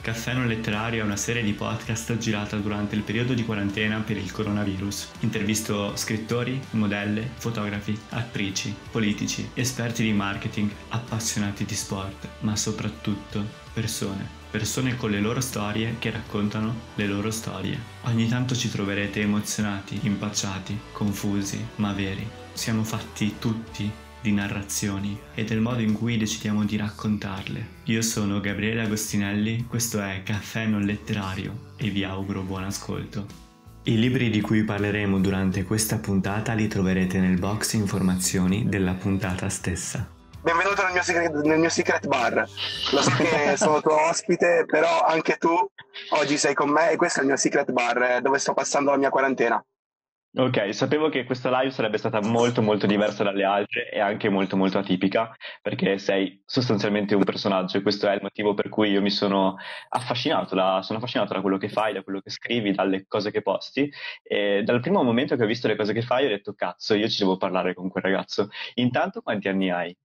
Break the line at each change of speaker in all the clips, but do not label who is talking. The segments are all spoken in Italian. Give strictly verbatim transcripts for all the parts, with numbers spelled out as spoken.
Caffè non letterario è una serie di podcast girata durante il periodo di quarantena per il coronavirus. Intervisto scrittori, modelle, fotografi, attrici, politici, esperti di marketing, appassionati di sport, ma soprattutto persone. Persone con le loro storie che raccontano le loro storie. Ogni tanto ci troverete emozionati, impacciati, confusi, ma veri. Siamo fatti tutti di narrazioni e del modo in cui decidiamo di raccontarle. Io sono Gabriele Agostinelli, questo è Caffè non letterario e vi auguro buon ascolto. I libri di cui parleremo durante questa puntata li troverete nel box informazioni della puntata stessa.
Benvenuto nel mio, secret, nel mio secret bar. Lo so che sono tuo ospite, però anche tu oggi sei con me e questo è il mio secret bar dove sto passando la mia quarantena.
Ok, sapevo che questa live sarebbe stata molto molto diversa dalle altre e anche molto molto atipica, perché sei sostanzialmente un personaggio e questo è il motivo per cui io mi sono affascinato da, sono affascinato da quello che fai, da quello che scrivi, dalle cose che posti, e dal primo momento che ho visto le cose che fai ho detto cazzo, io ci devo parlare con quel ragazzo. Intanto quanti anni hai?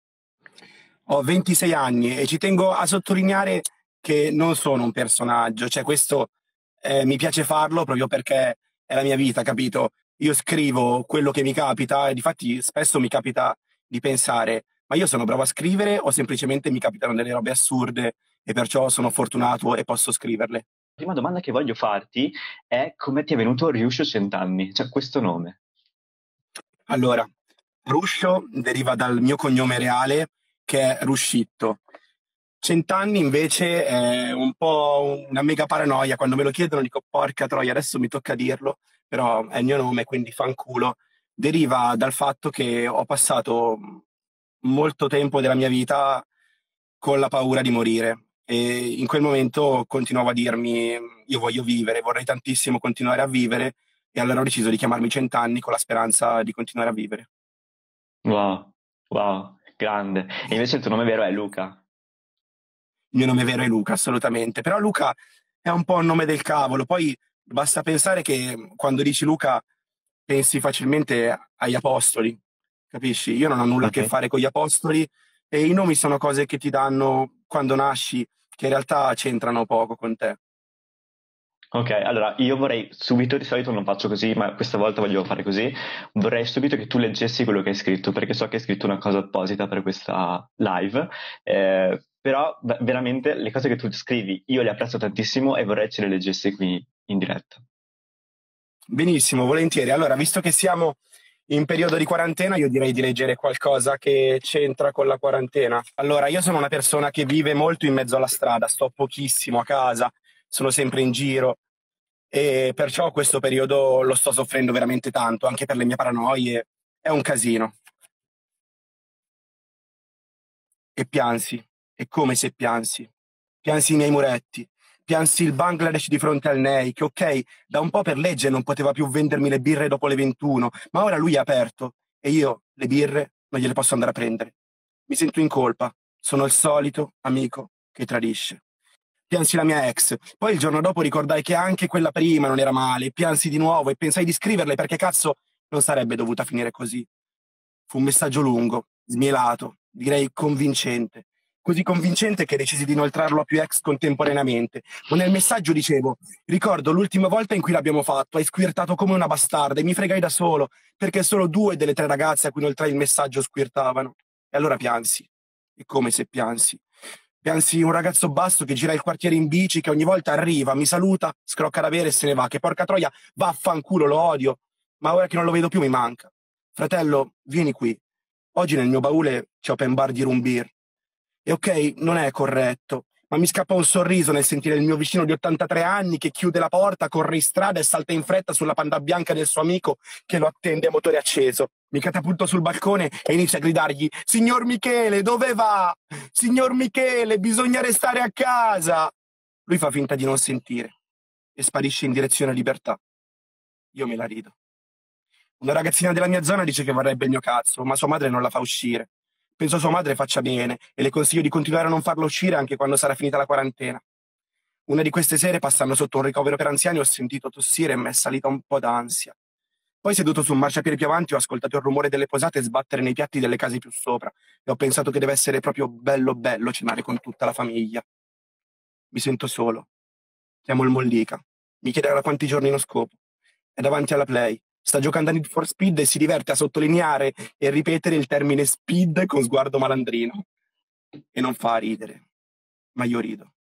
Ho ventisei anni e ci tengo a sottolineare che non sono un personaggio, cioè questo eh, mi piace farlo proprio perché è la mia vita, capito? Io scrivo quello che mi capita e difatti spesso mi capita di pensare, ma io sono bravo a scrivere o semplicemente mi capitano delle robe assurde e perciò sono fortunato e posso scriverle?
La prima domanda che voglio farti è come ti è venuto Riuscio Cent'anni, cioè questo nome.
Allora, Ruscio deriva dal mio cognome reale che è Ruscitto. Cent'anni invece è un po' una mega paranoia, quando me lo chiedono dico porca troia, adesso mi tocca dirlo, però è il mio nome, quindi fanculo. Deriva dal fatto che ho passato molto tempo della mia vita con la paura di morire e in quel momento continuavo a dirmi io voglio vivere, vorrei tantissimo continuare a vivere e allora ho deciso di chiamarmi Cent'anni con la speranza di continuare a vivere.
Wow, wow, grande. E invece il tuo nome vero è Luca.
Il mio nome vero è Luca, assolutamente. Però Luca è un po' un nome del cavolo. Poi basta pensare che quando dici Luca pensi facilmente agli apostoli, capisci? Io non ho nulla a che
Ok.
fare con gli apostoli e i nomi sono cose che ti danno quando nasci, che in realtà c'entrano poco con te.
Ok, allora io vorrei subito, di solito non faccio così, ma questa volta voglio fare così, vorrei subito che tu leggessi quello che hai scritto, perché so che hai scritto una cosa apposita per questa live, eh, però v- veramente le cose che tu scrivi io le apprezzo tantissimo e vorrei ce le leggessi qui in diretta.
Benissimo, volentieri. Allora, visto che siamo in periodo di quarantena, io direi di leggere qualcosa che c'entra con la quarantena. Allora, io sono una persona che vive molto in mezzo alla strada, sto pochissimo a casa, sono sempre in giro e perciò questo periodo lo sto soffrendo veramente tanto, anche per le mie paranoie. È un casino. E piansi, è come se piansi. Piansi i miei muretti, piansi il Bangladesh di fronte al N E I, che ok, da un po' per legge non poteva più vendermi le birre dopo le ventuno, ma ora lui è aperto e io le birre non gliele posso andare a prendere. Mi sento in colpa, sono il solito amico che tradisce. Piansi la mia ex, poi il giorno dopo ricordai che anche quella prima non era male, piansi di nuovo e pensai di scriverle perché cazzo non sarebbe dovuta finire così. Fu un messaggio lungo, smielato, direi convincente. Così convincente che decisi di inoltrarlo a più ex contemporaneamente. Ma nel messaggio dicevo: ricordo l'ultima volta in cui l'abbiamo fatto, hai squirtato come una bastarda e mi fregai da solo, perché solo due delle tre ragazze a cui inoltrai il messaggio squirtavano. E allora piansi. E come se piansi. Piansi un ragazzo basso che gira il quartiere in bici, che ogni volta arriva, mi saluta, scrocca da bere e se ne va. Che porca troia, vaffanculo, lo odio. Ma ora che non lo vedo più mi manca. Fratello, vieni qui. Oggi nel mio baule c'è open bar di room beer. E ok, non è corretto, ma mi scappa un sorriso nel sentire il mio vicino di ottantatré anni che chiude la porta, corre in strada e salta in fretta sulla panda bianca del suo amico che lo attende a motore acceso. Mi catapulto sul balcone e inizio a gridargli: Signor Michele, dove va? Signor Michele, bisogna restare a casa! Lui fa finta di non sentire e sparisce in direzione Libertà. Io me la rido. Una ragazzina della mia zona dice che vorrebbe il mio cazzo, ma sua madre non la fa uscire. Penso sua madre faccia bene e le consiglio di continuare a non farla uscire anche quando sarà finita la quarantena. Una di queste sere, passando sotto un ricovero per anziani, ho sentito tossire e mi è salita un po' d'ansia. Poi, seduto su un marciapiede più avanti, ho ascoltato il rumore delle posate sbattere nei piatti delle case più sopra e ho pensato che deve essere proprio bello bello cenare con tutta la famiglia. mi sento solo. Chiamo il Mollica, mi chiede da quanti giorni non scopo. È davanti alla Play, sta giocando a Need for Speed e si diverte a sottolineare e ripetere il termine speed con sguardo malandrino. E non fa ridere, ma io rido.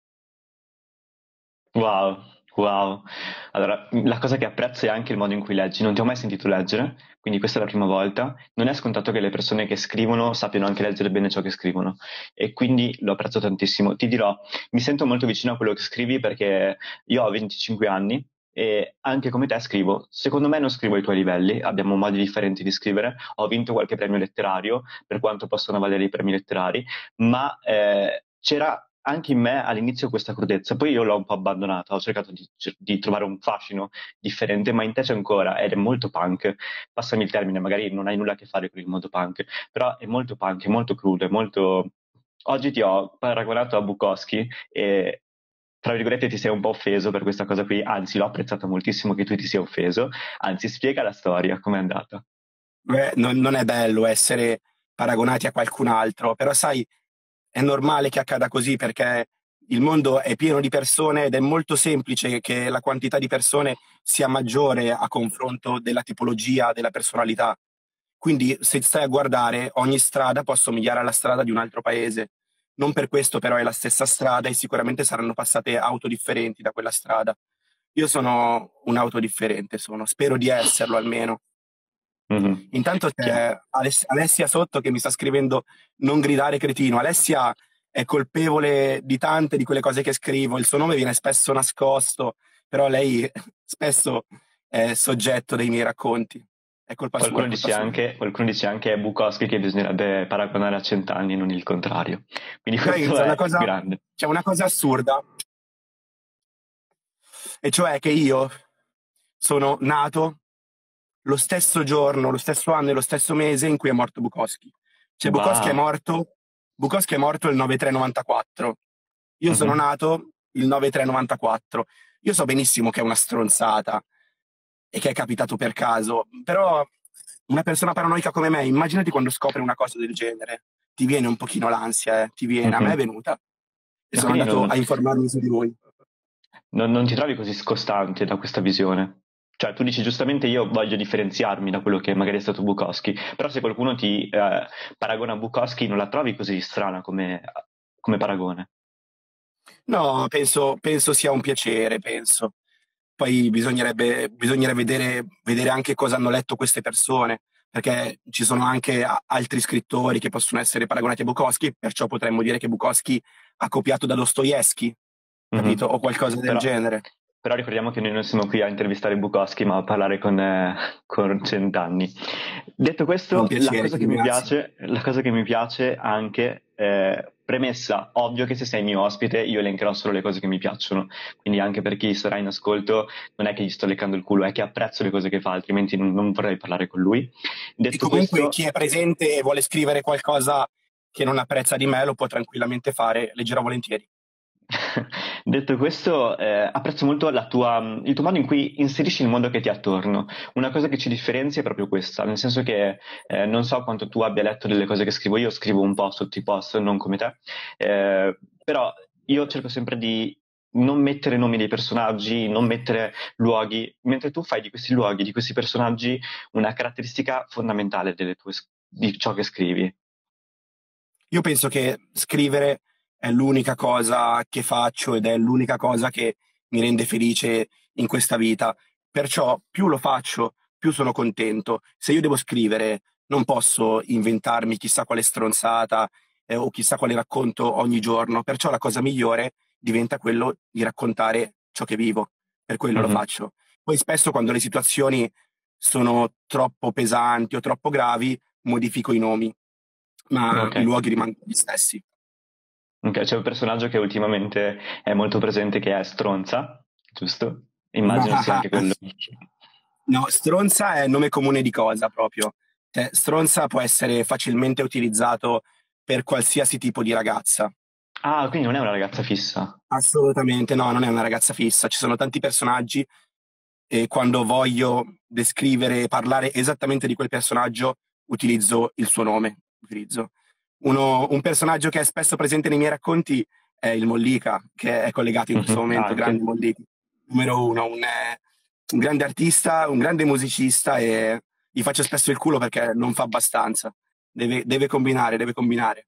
Wow, wow. Allora, la cosa che apprezzo è anche il modo in cui leggi. Non ti ho mai sentito leggere, quindi questa è la prima volta. Non è scontato che le persone che scrivono sappiano anche leggere bene ciò che scrivono e quindi lo apprezzo tantissimo. Ti dirò, mi sento molto vicino a quello che scrivi perché io ho venticinque anni e anche come te scrivo. Secondo me non scrivo ai tuoi livelli, abbiamo modi differenti di scrivere. Ho vinto qualche premio letterario, per quanto possono valere i premi letterari, ma eh, c'era anche in me all'inizio questa crudezza, poi io l'ho un po' abbandonata, ho cercato di, di trovare un fascino differente, ma in te c'è ancora ed è molto punk. Passami il termine, magari non hai nulla a che fare con il mondo punk, però è molto punk, è molto crudo, è molto... Oggi ti ho paragonato a Bukowski e tra virgolette ti sei un po' offeso per questa cosa qui, anzi l'ho apprezzato moltissimo che tu ti sia offeso, anzi spiega la storia, com'è andata.
Beh, non, non è bello essere paragonati a qualcun altro, però sai, è normale che accada così perché il mondo è pieno di persone ed è molto semplice che la quantità di persone sia maggiore a confronto della tipologia, della personalità. Quindi se stai a guardare, ogni strada può assomigliare alla strada di un altro paese. Non per questo però è la stessa strada e sicuramente saranno passate auto differenti da quella strada. Io sono un'auto differente, sono, spero di esserlo almeno.
Mhm.
Intanto
Chiaro.
c'è Aless- Alessia sotto che mi sta scrivendo non gridare cretino. Alessia è colpevole di tante di quelle cose che scrivo, il suo nome viene spesso nascosto, però lei spesso è soggetto dei miei racconti. È colpa sua, è
Qualcuno
colpa
dice
sua.
anche, qualcuno dice anche a Bukowski che bisognerebbe paragonare a cent'anni, non il contrario. Quindi
Sai,
questo
c'è una
è
cosa,
grande.
c'è una cosa assurda, e cioè che io sono nato lo stesso giorno, lo stesso anno e lo stesso mese in cui è morto Bukowski. Cioè Bukowski è
Wow.
morto, Bukowski è morto il nove tre novantaquattro. Io sono
Mhm.
nato il nove tre novantaquattro. Io so benissimo che è una stronzata e che è capitato per caso, però una persona paranoica come me, immaginati quando scopre una cosa del genere. Ti viene un pochino l'ansia, eh? Ti viene, a me è
Mhm.
venuta. E
E
sono
quindi
andato
non,
a informarmi su di lui.
non- non ti trovi così scostante da questa visione? Cioè, tu dici giustamente io voglio differenziarmi da quello che magari è stato Bukowski, però se qualcuno ti eh, paragona a Bukowski non la trovi così strana come, come paragone.
No, penso, penso sia un piacere, penso. Poi bisognerebbe, bisognerebbe vedere, vedere anche cosa hanno letto queste persone, perché ci sono anche a- altri scrittori che possono essere paragonati a Bukowski, perciò potremmo dire che Bukowski ha copiato da Dostoevsky, capito?
Mhm.
O qualcosa del
Però,
genere.
però ricordiamo che noi non siamo qui a intervistare Bukowski, ma a parlare con, eh, con cent'anni. Detto
È un
questo, la
piacere,
cosa
ti
che mi
ringrazio.
piace, la cosa che mi piace anche, eh, premessa, ovvio che se sei mio ospite io elencherò solo le cose che mi piacciono, quindi anche per chi sarà in ascolto non è che gli sto leccando il culo, è che apprezzo le cose che fa, altrimenti non, non vorrei parlare con lui.
E
Detto
comunque
questo,
chi è presente e vuole scrivere qualcosa che non apprezza di me lo può tranquillamente fare, leggerò volentieri.
detto questo, eh, apprezzo molto la tua, il tuo modo in cui inserisci il mondo che ti è attorno. Una cosa che ci differenzia è proprio questa, nel senso che eh, non so quanto tu abbia letto delle cose che scrivo io, scrivo un po' sotto i post, non come te, eh, però io cerco sempre di non mettere nomi dei personaggi, non mettere luoghi, mentre tu fai di questi luoghi, di questi personaggi, una caratteristica fondamentale delle tue, di ciò che scrivi.
Io penso che scrivere è l'unica cosa che faccio ed è l'unica cosa che mi rende felice in questa vita. Perciò più lo faccio, più sono contento. Se io devo scrivere, non posso inventarmi chissà quale stronzata eh, o chissà quale racconto ogni giorno. Perciò la cosa migliore diventa quello di raccontare ciò che vivo. Per quello lo
Mhm.
faccio. Poi spesso quando le situazioni sono troppo pesanti o troppo gravi, modifico i nomi, ma
Ok.
i luoghi rimangono gli stessi.
Ok, c'è un personaggio che ultimamente è molto presente che è Stronza, giusto? Immagino sia anche quello.
No, stronza è nome comune di cosa proprio. Cioè, stronza può essere facilmente utilizzato per qualsiasi tipo di ragazza.
Ah, quindi non è una ragazza fissa.
Assolutamente no, non è una ragazza fissa. Ci sono tanti personaggi e quando voglio descrivere e parlare esattamente di quel personaggio utilizzo il suo nome. Utilizzo. Uno- un personaggio che è spesso presente nei miei racconti è il Mollica, che è collegato in questo
Mhm,
momento,
anche.
grande Mollica, numero uno, un, eh, un grande artista, un grande musicista, e gli faccio spesso il culo perché non fa abbastanza. Deve, deve combinare, deve combinare.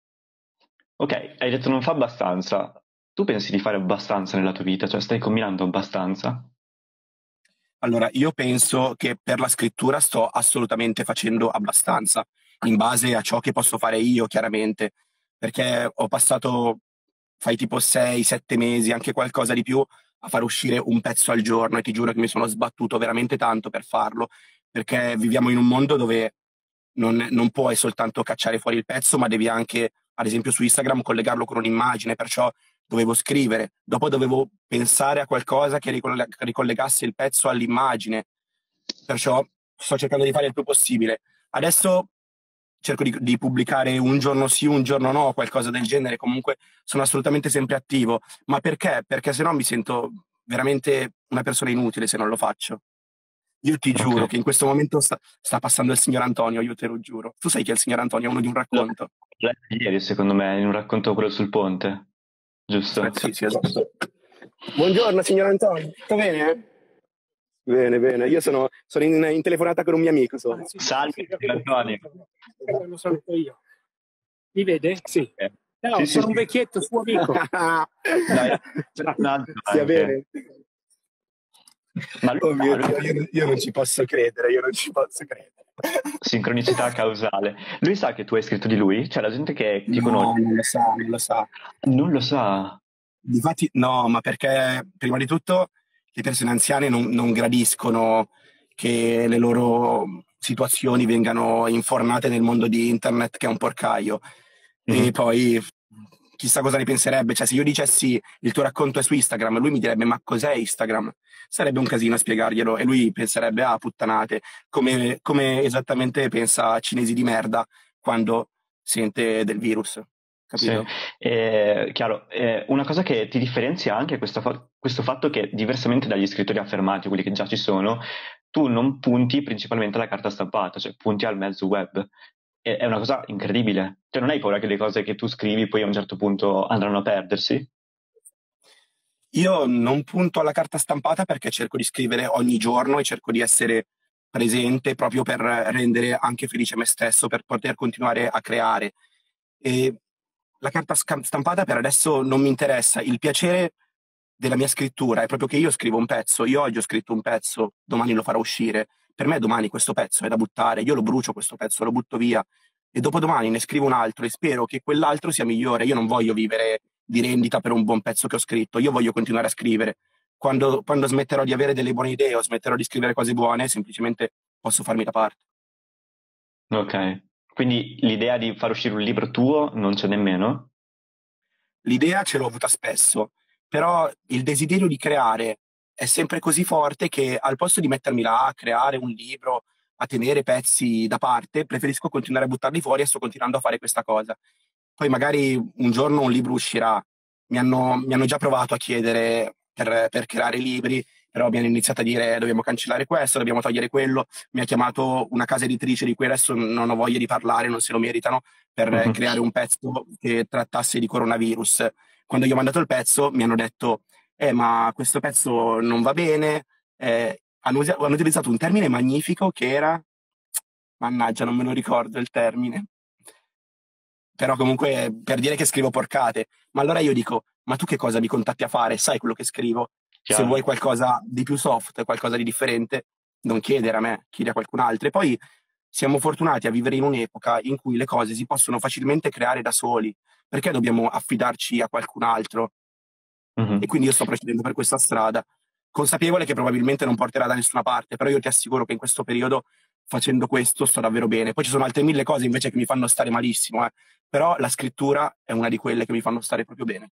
Ok, hai detto non fa abbastanza. Tu pensi di fare abbastanza nella tua vita? Cioè, stai combinando abbastanza?
Allora, io penso che per la scrittura sto assolutamente facendo abbastanza, in base a ciò che posso fare io, chiaramente, perché ho passato, fai tipo sei sette mesi, anche qualcosa di più, a fare uscire un pezzo al giorno, e ti giuro che mi sono sbattuto veramente tanto per farlo, perché viviamo in un mondo dove non, non puoi soltanto cacciare fuori il pezzo, ma devi anche, ad esempio su Instagram, collegarlo con un'immagine, perciò dovevo scrivere, dopo dovevo pensare a qualcosa che ricolle- ricollegasse il pezzo all'immagine, perciò sto cercando di fare il più possibile. Adesso cerco di, di pubblicare un giorno sì, un giorno no, qualcosa del genere, comunque sono assolutamente sempre attivo, ma perché? Perché sennò mi sento veramente una persona inutile se non lo faccio. Io ti
Ok.
giuro che in questo momento sta, sta passando il signor Antonio, io te lo giuro. Tu sai chi è il signor Antonio? È uno di un
L'ho
racconto.
letto ieri, secondo me, in un racconto quello sul ponte, giusto?
Aspetta, sì, sì, esatto. Buongiorno, signor Antonio. Tutto bene? Bene, bene. Io sono, sono in, in telefonata con un mio amico. Sono.
Salve, signor Antonio.
Lo saluto io. Mi vede? Sì.
Ok.
No,
Sì, sì,
sono un
sì.
vecchietto suo amico.
Dai, c'era un altro
Stia
anche.
bene?
Ma lui
Oh mio
sa,
Dio, io, io non ci posso credere, io non ci posso credere.
sincronicità causale. Lui sa che tu hai scritto di lui? Cioè, la gente che ti
No,
conosce
non lo sa, non lo sa.
non lo sa.
Difatti, no, ma perché prima di tutto le persone anziane non, non gradiscono che le loro situazioni vengano infornate nel mondo di internet, che è un porcaio. E
Mhm.
poi chissà cosa ne penserebbe. Cioè, se io dicessi il tuo racconto è su Instagram, lui mi direbbe: ma cos'è Instagram? Sarebbe un casino a spiegarglielo, e lui penserebbe: ah, puttanate, come, come esattamente pensa a cinesi di merda quando sente del virus,
Sì,
capito?
eh, chiaro. Eh, una cosa che ti differenzia anche è questo, fa- questo fatto che, diversamente dagli scrittori affermati, quelli che già ci sono, tu non punti principalmente alla carta stampata, cioè punti al mezzo web. E- è una cosa incredibile. Cioè, non hai paura che le cose che tu scrivi poi a un certo punto andranno a perdersi?
Io non punto alla carta stampata perché cerco di scrivere ogni giorno e cerco di essere presente proprio per rendere anche felice me stesso, per poter continuare a creare. E la carta sca- stampata per adesso non mi interessa. Il piacere della mia scrittura è proprio che io scrivo un pezzo. Io oggi ho scritto un pezzo, domani lo farò uscire. Per me domani questo pezzo è da buttare. Io lo brucio questo pezzo, lo butto via. E dopodomani ne scrivo un altro e spero che quell'altro sia migliore. Io non voglio vivere di rendita per un buon pezzo che ho scritto. Io voglio continuare a scrivere. Quando, quando smetterò di avere delle buone idee o smetterò di scrivere cose buone, semplicemente posso farmi da parte.
Ok. Quindi l'idea di far uscire un libro tuo non c'è nemmeno?
L'idea ce l'ho avuta spesso, però il desiderio di creare è sempre così forte che al posto di mettermi là a creare un libro, a tenere pezzi da parte, preferisco continuare a buttarli fuori, e sto continuando a fare questa cosa. Poi magari un giorno un libro uscirà. Mi hanno, mi hanno già provato a chiedere per, per creare libri, però mi hanno iniziato a dire: dobbiamo cancellare questo, dobbiamo togliere quello. Mi ha chiamato una casa editrice di cui adesso non ho voglia di parlare, non se lo meritano, per
Mhm.
creare un pezzo che trattasse di coronavirus. Quando gli ho mandato il pezzo mi hanno detto: eh, ma questo pezzo non va bene. Eh, hanno, usa- hanno utilizzato un termine magnifico che era, mannaggia, non me lo ricordo il termine, però comunque per dire che scrivo porcate. Ma allora io dico: ma tu che cosa mi contatti a fare? Sai quello che scrivo? Se vuoi
Chiaro.
qualcosa di più soft, qualcosa di differente, non chiedere a me, chiedi a qualcun altro. E poi siamo fortunati a vivere in un'epoca in cui le cose si possono facilmente creare da soli. Perché dobbiamo affidarci a qualcun altro? E
Mhm.
quindi io sto procedendo per questa strada, consapevole che probabilmente non porterà da nessuna parte, però io ti assicuro che in questo periodo, facendo questo, sto davvero bene. Poi ci sono altre mille cose invece che mi fanno stare malissimo, eh. Però la scrittura è una di quelle che mi fanno stare proprio bene.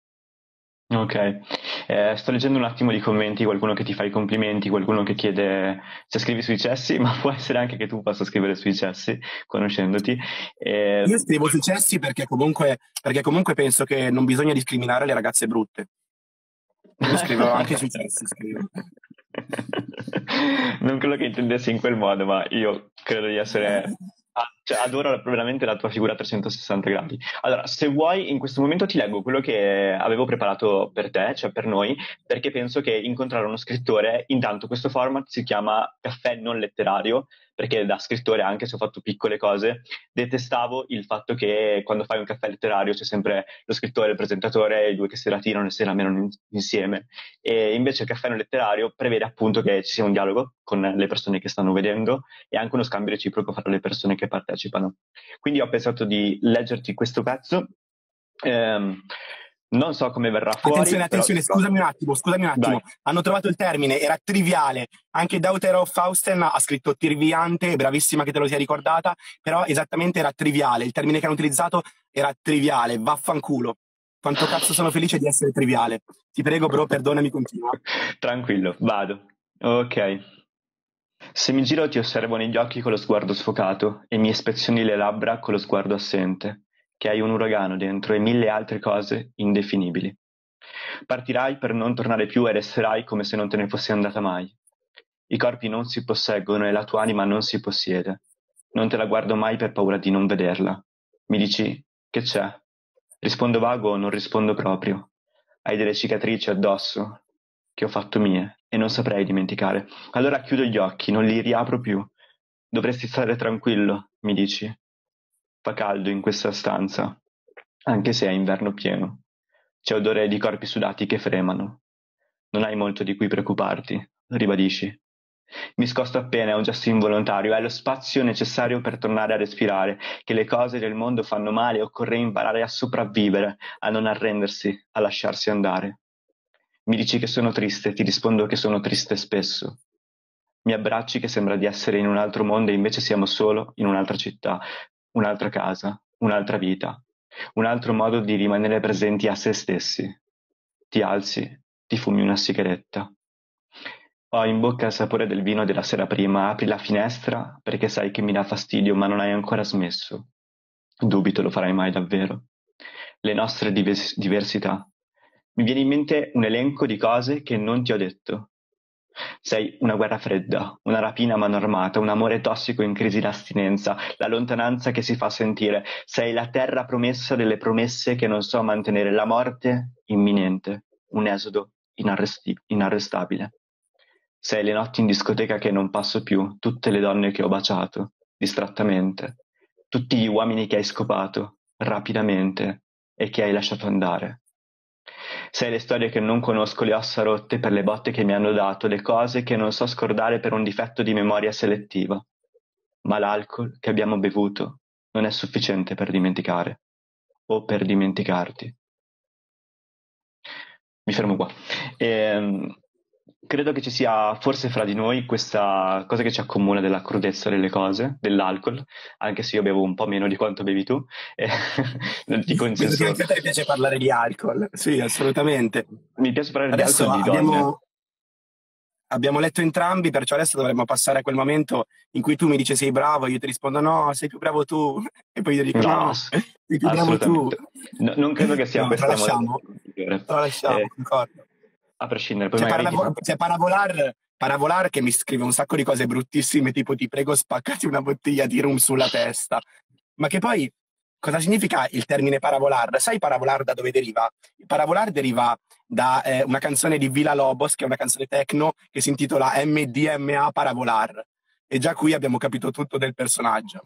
Ok, Eh, sto leggendo un attimo di commenti, qualcuno che ti fa i complimenti, qualcuno che chiede se scrivi sui cessi, ma può essere anche che tu possa scrivere sui cessi, conoscendoti.
Io
Eh,
scrivo successi perché comunque, perché comunque penso che non bisogna discriminare le ragazze brutte. Quindi scrivo anche sui successi, scrivo.
Non credo che intendessi in quel modo, ma io credo di essere al Cioè, adoro veramente la tua figura a trecentosessanta gradi. Allora, se vuoi, in questo momento ti leggo quello che avevo preparato per te, cioè per noi, perché penso che incontrare uno scrittore, intanto questo format si chiama Caffè non letterario, perché da scrittore, anche se ho fatto piccole cose, detestavo il fatto che quando fai un caffè letterario c'è sempre lo scrittore, il presentatore, i due che si ratirano e si ramenano in- insieme. E invece il caffè non letterario prevede appunto che ci sia un dialogo con le persone che stanno vedendo e anche uno scambio reciproco fra le persone che partecipano. Quindi ho pensato di leggerti questo pezzo. Ehm, non so come verrà fuori,
Attenzione,
però
attenzione, scusami un attimo, scusami un
vai.
attimo. Hanno trovato il termine, era triviale. Anche Daughter of Fausten ha scritto tirviante, bravissima che te lo sia ricordata, però esattamente era triviale. Il termine che hanno utilizzato era triviale, vaffanculo. Quanto cazzo sono felice di essere triviale. Ti prego, bro, perdonami, continua.
Tranquillo, vado. Ok. Se mi giro ti osservo negli occhi con lo sguardo sfocato e mi ispezioni le labbra con lo sguardo assente, che hai un uragano dentro e mille altre cose indefinibili. Partirai per non tornare più e resterai come se non te ne fossi andata mai. I corpi non si posseggono e la tua anima non si possiede. Non te la guardo mai per paura di non vederla. Mi dici, che c'è? Rispondo vago o non rispondo proprio. Hai delle cicatrici addosso che ho fatto mie e non saprei dimenticare. Allora chiudo gli occhi, non li riapro più. Dovresti stare tranquillo, mi dici. Fa caldo in questa stanza, anche se è inverno pieno. C'è odore di corpi sudati che fremano. Non hai molto di cui preoccuparti, ribadisci. Mi scosto appena, è un gesto involontario, è lo spazio necessario per tornare a respirare, che le cose del mondo fanno male e occorre imparare a sopravvivere, a non arrendersi, a lasciarsi andare. Mi dici che sono triste, ti rispondo che sono triste spesso. Mi abbracci che sembra di essere in un altro mondo e invece siamo solo in un'altra città, un'altra casa, un'altra vita, un altro modo di rimanere presenti a se stessi. Ti alzi, ti fumi una sigaretta. Ho in bocca il sapore del vino della sera prima, apri la finestra perché sai che mi dà fastidio, ma non hai ancora smesso. Dubito lo farai mai davvero. Le nostre divers- diversità. Mi viene in mente un elenco di cose che non ti ho detto. Sei una guerra fredda, una rapina a mano armata, un amore tossico in crisi d'astinenza, la lontananza che si fa sentire. Sei la terra promessa delle promesse che non so mantenere, la morte imminente, un esodo inarresti- inarrestabile. Sei le notti in discoteca che non passo più, tutte le donne che ho baciato, distrattamente, tutti gli uomini che hai scopato, rapidamente, e che hai lasciato andare. Sei le storie che non conosco, le ossa rotte per le botte che mi hanno dato, le cose che non so scordare per un difetto di memoria selettiva. Ma l'alcol che abbiamo bevuto non è sufficiente per dimenticare, o per dimenticarti. Mi fermo qua. Ehm, credo che ci sia forse fra di noi questa cosa che ci accomuna della crudezza delle cose, dell'alcol, anche se io bevo un po' meno di quanto bevi tu. E non dico in
Vedo che
senso...
anche a te piace parlare di alcol. Sì, assolutamente.
Mi piace parlare di
Adesso
alcol e di donne.
abbiamo, abbiamo letto entrambi, perciò adesso dovremmo passare a quel momento in cui tu mi dici sei bravo, io ti rispondo no, sei più bravo tu, e poi io dico
No,
no,
ass-
sei più bravo tu.
assolutamente. No, non credo che sia
No,
questa la modalità
tralasciamo,
migliore.
tralasciamo,
Eh,
concordo.
a prescindere, poi
C'è,
magari ti
Paravo-
fa...
c'è Paravolar, Paravolar che mi scrive un sacco di cose bruttissime, tipo ti prego spaccati una bottiglia di rum sulla testa. Ma che poi, cosa significa il termine Paravolar? Sai Paravolar da dove deriva? Il Paravolar deriva da eh, una canzone di Villa Lobos, che è una canzone techno, che si intitola M D M A Paravolar. E già qui abbiamo capito tutto del personaggio.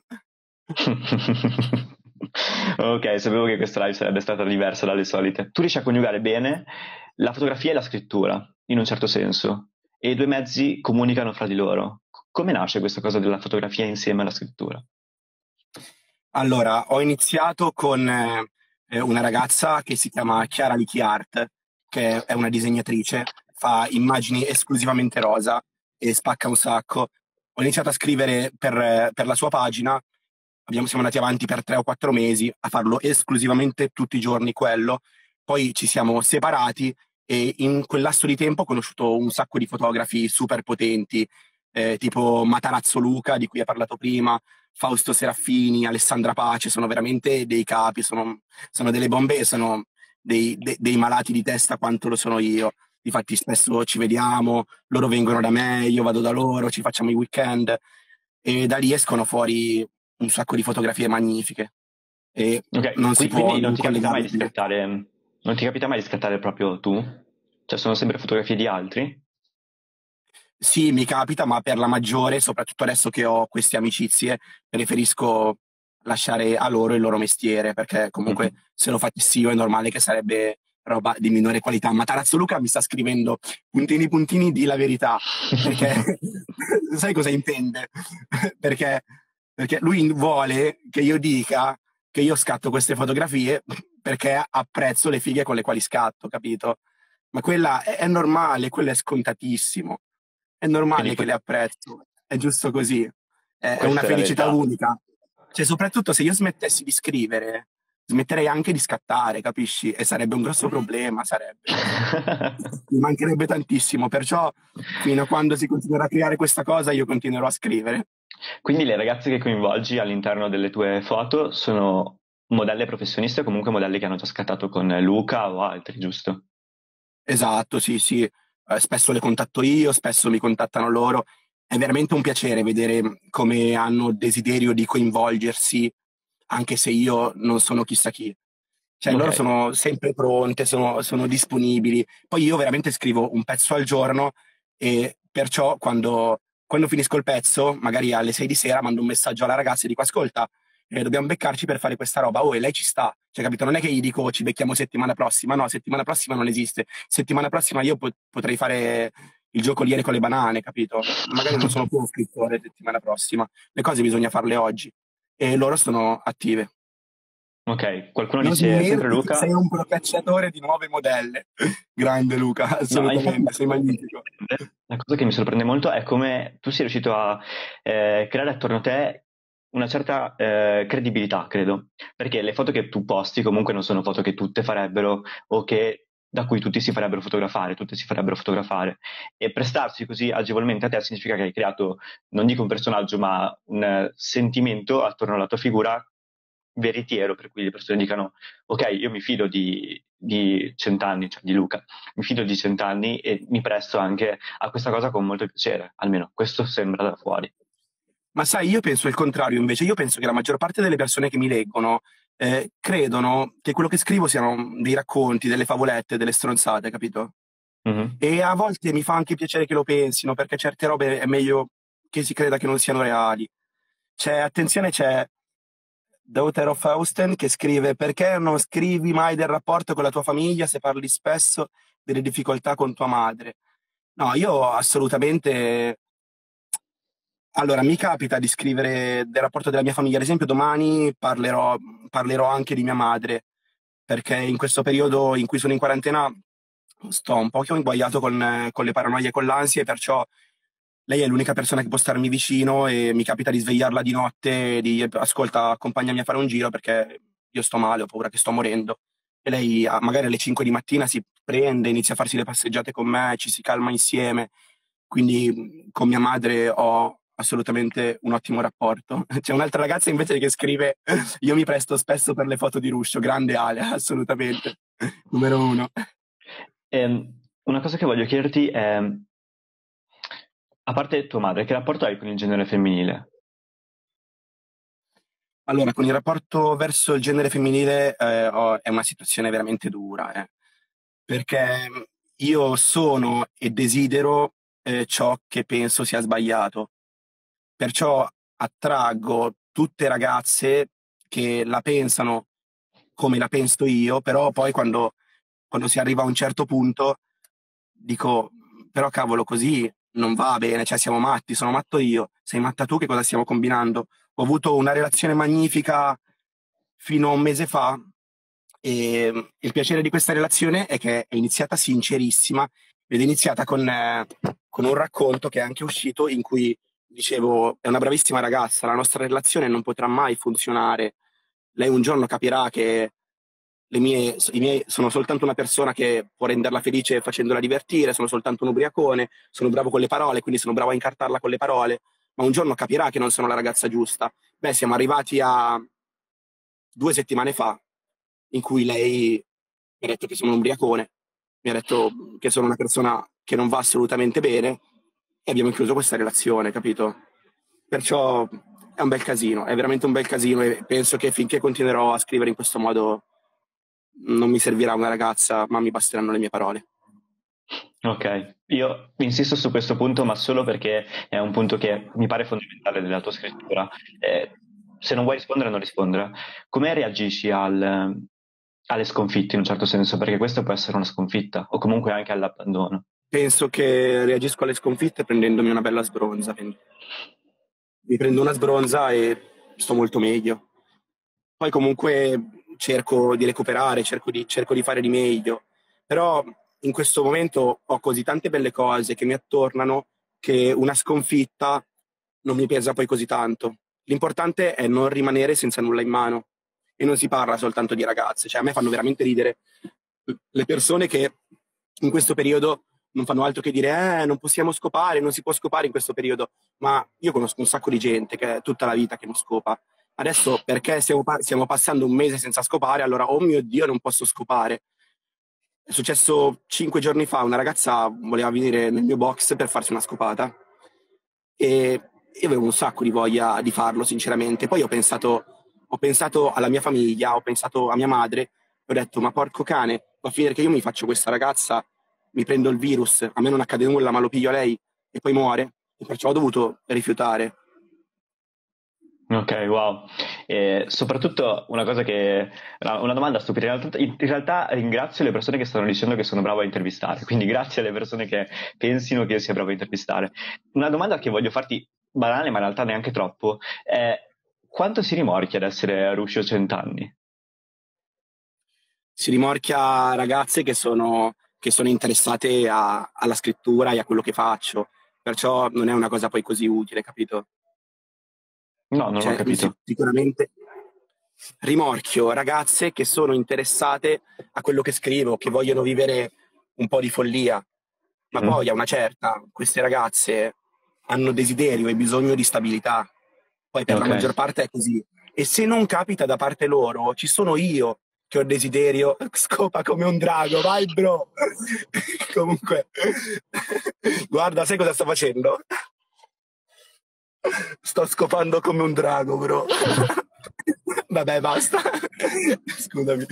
Ok, sapevo che questa live sarebbe stata diversa dalle solite. Tu riesci a coniugare bene la fotografia e la scrittura, in un certo senso, e i due mezzi comunicano fra di loro. Come nasce questa cosa della fotografia insieme alla scrittura?
Allora, ho iniziato con eh, una ragazza che si chiama Chiara Lichiart, che è una disegnatrice, fa immagini esclusivamente rosa e spacca un sacco. Ho iniziato a scrivere per, per la sua pagina, abbiamo, siamo andati avanti per tre o quattro mesi a farlo esclusivamente tutti i giorni quello, poi ci siamo separati e in quel lasso di tempo ho conosciuto un sacco di fotografi super potenti, eh, tipo Matarazzo Luca, di cui hai parlato prima, Fausto Serafini, Alessandra Pace, sono veramente dei capi, sono, sono delle bombe e sono dei, de- dei malati di testa quanto lo sono io. Difatti spesso ci vediamo, loro vengono da me, io vado da loro, ci facciamo i weekend e da lì escono fuori un sacco di fotografie magnifiche e
Ok,
non si
qui-
può
quindi non
non
ti capita mai di
collegarli.
scattare, non ti capita mai di scattare proprio tu? Cioè sono sempre fotografie di altri?
Sì, mi capita, ma per la maggiore, soprattutto adesso che ho queste amicizie, preferisco lasciare a loro il loro mestiere, perché comunque
Mhm.
se lo facessi io è normale che sarebbe roba di minore qualità. Ma Tarazzo Luca mi sta scrivendo puntini puntini di la verità, perché sai cosa intende? Perché, perché lui vuole che io dica che io scatto queste fotografie perché apprezzo le fighe con le quali scatto, capito? Ma quella è, è normale, quello è scontatissimo. È
Quindi
normale che
que-
le apprezzo, è giusto così, è, è una
questa è la
felicità
verità.
unica. Cioè, soprattutto se io smettessi di scrivere, smetterei anche di scattare, capisci? E sarebbe un grosso problema, sarebbe. Mi mancherebbe tantissimo, perciò fino a quando si continuerà a creare questa cosa io continuerò a scrivere.
Quindi le ragazze che coinvolgi all'interno delle tue foto sono modelle professioniste o comunque modelli che hanno già scattato con Luca o altri, giusto?
Esatto, sì, sì. Eh, spesso le contatto io, spesso mi contattano loro. È veramente un piacere vedere come hanno desiderio di coinvolgersi, anche se io non sono chissà chi. Cioè,
Ok,
loro sono sempre pronte, sono, sono disponibili. Poi io veramente scrivo un pezzo al giorno e perciò quando, quando finisco il pezzo, magari alle sei di sera, mando un messaggio alla ragazza e dico: ascolta, eh, dobbiamo beccarci per fare questa roba. Oh, e lei ci sta. Cioè, capito? Non è che gli dico ci becchiamo settimana prossima. No, settimana prossima non esiste. Settimana prossima io po- potrei fare il giocoliere con le banane, capito? Magari non sono più un scrittore settimana prossima. Le cose bisogna farle oggi. E loro sono attive.
ok. Qualcuno
Non
dice sempre
smentirti che sei
Luca?
un procacciatore di nuove modelle. Grande Luca,
No, infatti
assolutamente, sei magnifico.
la cosa che mi sorprende molto è come tu sia riuscito a eh, creare attorno a te una certa eh, credibilità, credo, perché le foto che tu posti comunque non sono foto che tutte farebbero o che da cui tutti si farebbero fotografare, tutte si farebbero fotografare. E prestarsi così agevolmente a te significa che hai creato, non dico un personaggio, ma un eh, sentimento attorno alla tua figura veritiero, per cui le persone dicano, ok, io mi fido di, di Centanni, cioè di Luca, mi fido di Centanni e mi presto anche a questa cosa con molto piacere, almeno questo sembra da fuori.
Ma sai, io penso il contrario invece. Io penso che la maggior parte delle persone che mi leggono eh, credono che quello che scrivo siano dei racconti, delle favolette, delle stronzate, capito?
Mhm.
E a volte mi fa anche piacere che lo pensino, perché certe robe è meglio che si creda che non siano reali. C'è, attenzione, c'è Daughter of Austen che scrive: perché non scrivi mai del rapporto con la tua famiglia se parli spesso delle difficoltà con tua madre? No, io assolutamente. Allora, mi capita di scrivere del rapporto della mia famiglia. Ad esempio, domani parlerò, parlerò anche di mia madre, perché in questo periodo in cui sono in quarantena sto un po' che ho inguaiato con, con le paranoie e con l'ansia, e perciò lei è l'unica persona che può starmi vicino e mi capita di svegliarla di notte e di: ascolta, accompagnami a fare un giro perché io sto male, ho paura che sto morendo. E lei ah, magari alle cinque di mattina si prende, inizia a farsi le passeggiate con me, ci si calma insieme. Quindi mh, con mia madre ho assolutamente un ottimo rapporto. C'è un'altra ragazza invece che scrive: io mi presto spesso per le foto di Ruscio, grande Ale, assolutamente, numero uno.
Ehm, una cosa che voglio chiederti è, a parte tua madre, che rapporto hai con il genere femminile?
Allora, con il rapporto verso il genere femminile eh, ho- è una situazione veramente dura, eh, perché io sono e desidero eh, ciò che penso sia sbagliato. Perciò attraggo tutte ragazze che la pensano come la penso io, però poi quando, quando si arriva a un certo punto dico: però cavolo, così non va bene, cioè siamo matti, sono matto io, sei matta tu, che cosa stiamo combinando? Ho avuto una relazione magnifica fino a un mese fa e il piacere di questa relazione è che è iniziata sincerissima ed è iniziata con, eh, con un racconto che è anche uscito in cui dicevo: è una bravissima ragazza, la nostra relazione non potrà mai funzionare. Lei un giorno capirà che le mie, i miei sono soltanto una persona che può renderla felice facendola divertire, sono soltanto un ubriacone, sono bravo con le parole, quindi sono bravo a incartarla con le parole, ma un giorno capirà che non sono la ragazza giusta. Beh, siamo arrivati a due settimane fa in cui lei mi ha detto che sono un ubriacone, mi ha detto che sono una persona che non va assolutamente bene e abbiamo chiuso questa relazione, capito? Perciò è un bel casino, è veramente un bel casino e penso che finché continuerò a scrivere in questo modo non mi servirà una ragazza, ma mi basteranno le mie parole.
Ok, io insisto su questo punto, ma solo perché è un punto che mi pare fondamentale della tua scrittura. Eh, se non vuoi rispondere, non rispondere. Come reagisci al- alle sconfitte in un certo senso? Perché questa può essere una sconfitta, o comunque anche all'abbandono.
Penso che reagisco alle sconfitte prendendomi una bella sbronza, quindi mi prendo una sbronza e sto molto meglio. Poi comunque cerco di recuperare, cerco di, cerco di fare di meglio, però in questo momento ho così tante belle cose che mi attornano che una sconfitta non mi pesa poi così tanto. L'importante è non rimanere senza nulla in mano e non si parla soltanto di ragazze, cioè a me fanno veramente ridere le persone che in questo periodo non fanno altro che dire eh, non possiamo scopare, non si può scopare in questo periodo, ma io conosco un sacco di gente che è tutta la vita che non scopa. Adesso perché stiamo, pa- stiamo passando un mese senza scopare, allora oh mio Dio non posso scopare. È successo cinque giorni fa, una ragazza voleva venire nel mio box per farsi una scopata e io avevo un sacco di voglia di farlo sinceramente. Poi ho pensato, ho pensato alla mia famiglia, ho pensato a mia madre e ho detto ma porco cane, va a finire che io mi faccio questa ragazza, mi prendo il virus, a me non accade nulla ma lo piglio a lei e poi muore e perciò ho dovuto rifiutare.
Ok, wow. E soprattutto una cosa che, una una domanda stupida, in realtà, in realtà ringrazio le persone che stanno dicendo che sono bravo a intervistare, quindi grazie alle persone che pensino che io sia bravo a intervistare. Una domanda che voglio farti, banale ma in realtà neanche troppo, è quanto si rimorchia ad essere Ruscio cent'anni?
Si rimorchia ragazze che sono, che sono interessate a- alla scrittura e a quello che faccio, perciò non è una cosa poi così utile, capito?
No, non ho
Cioè, mi-
capito.
sicuramente rimorchio ragazze che sono interessate a quello che scrivo, che vogliono vivere un po' di follia, ma
Mm.
poi a una certa queste ragazze hanno desiderio e bisogno di stabilità. Poi per la
Ok.
maggior parte è così. E se non capita da parte loro, ci sono io che ho desiderio, scopa come un drago, vai bro! Comunque, guarda, sai cosa sto facendo? Sto scopando come un drago, bro. Vabbè, basta. Scusami.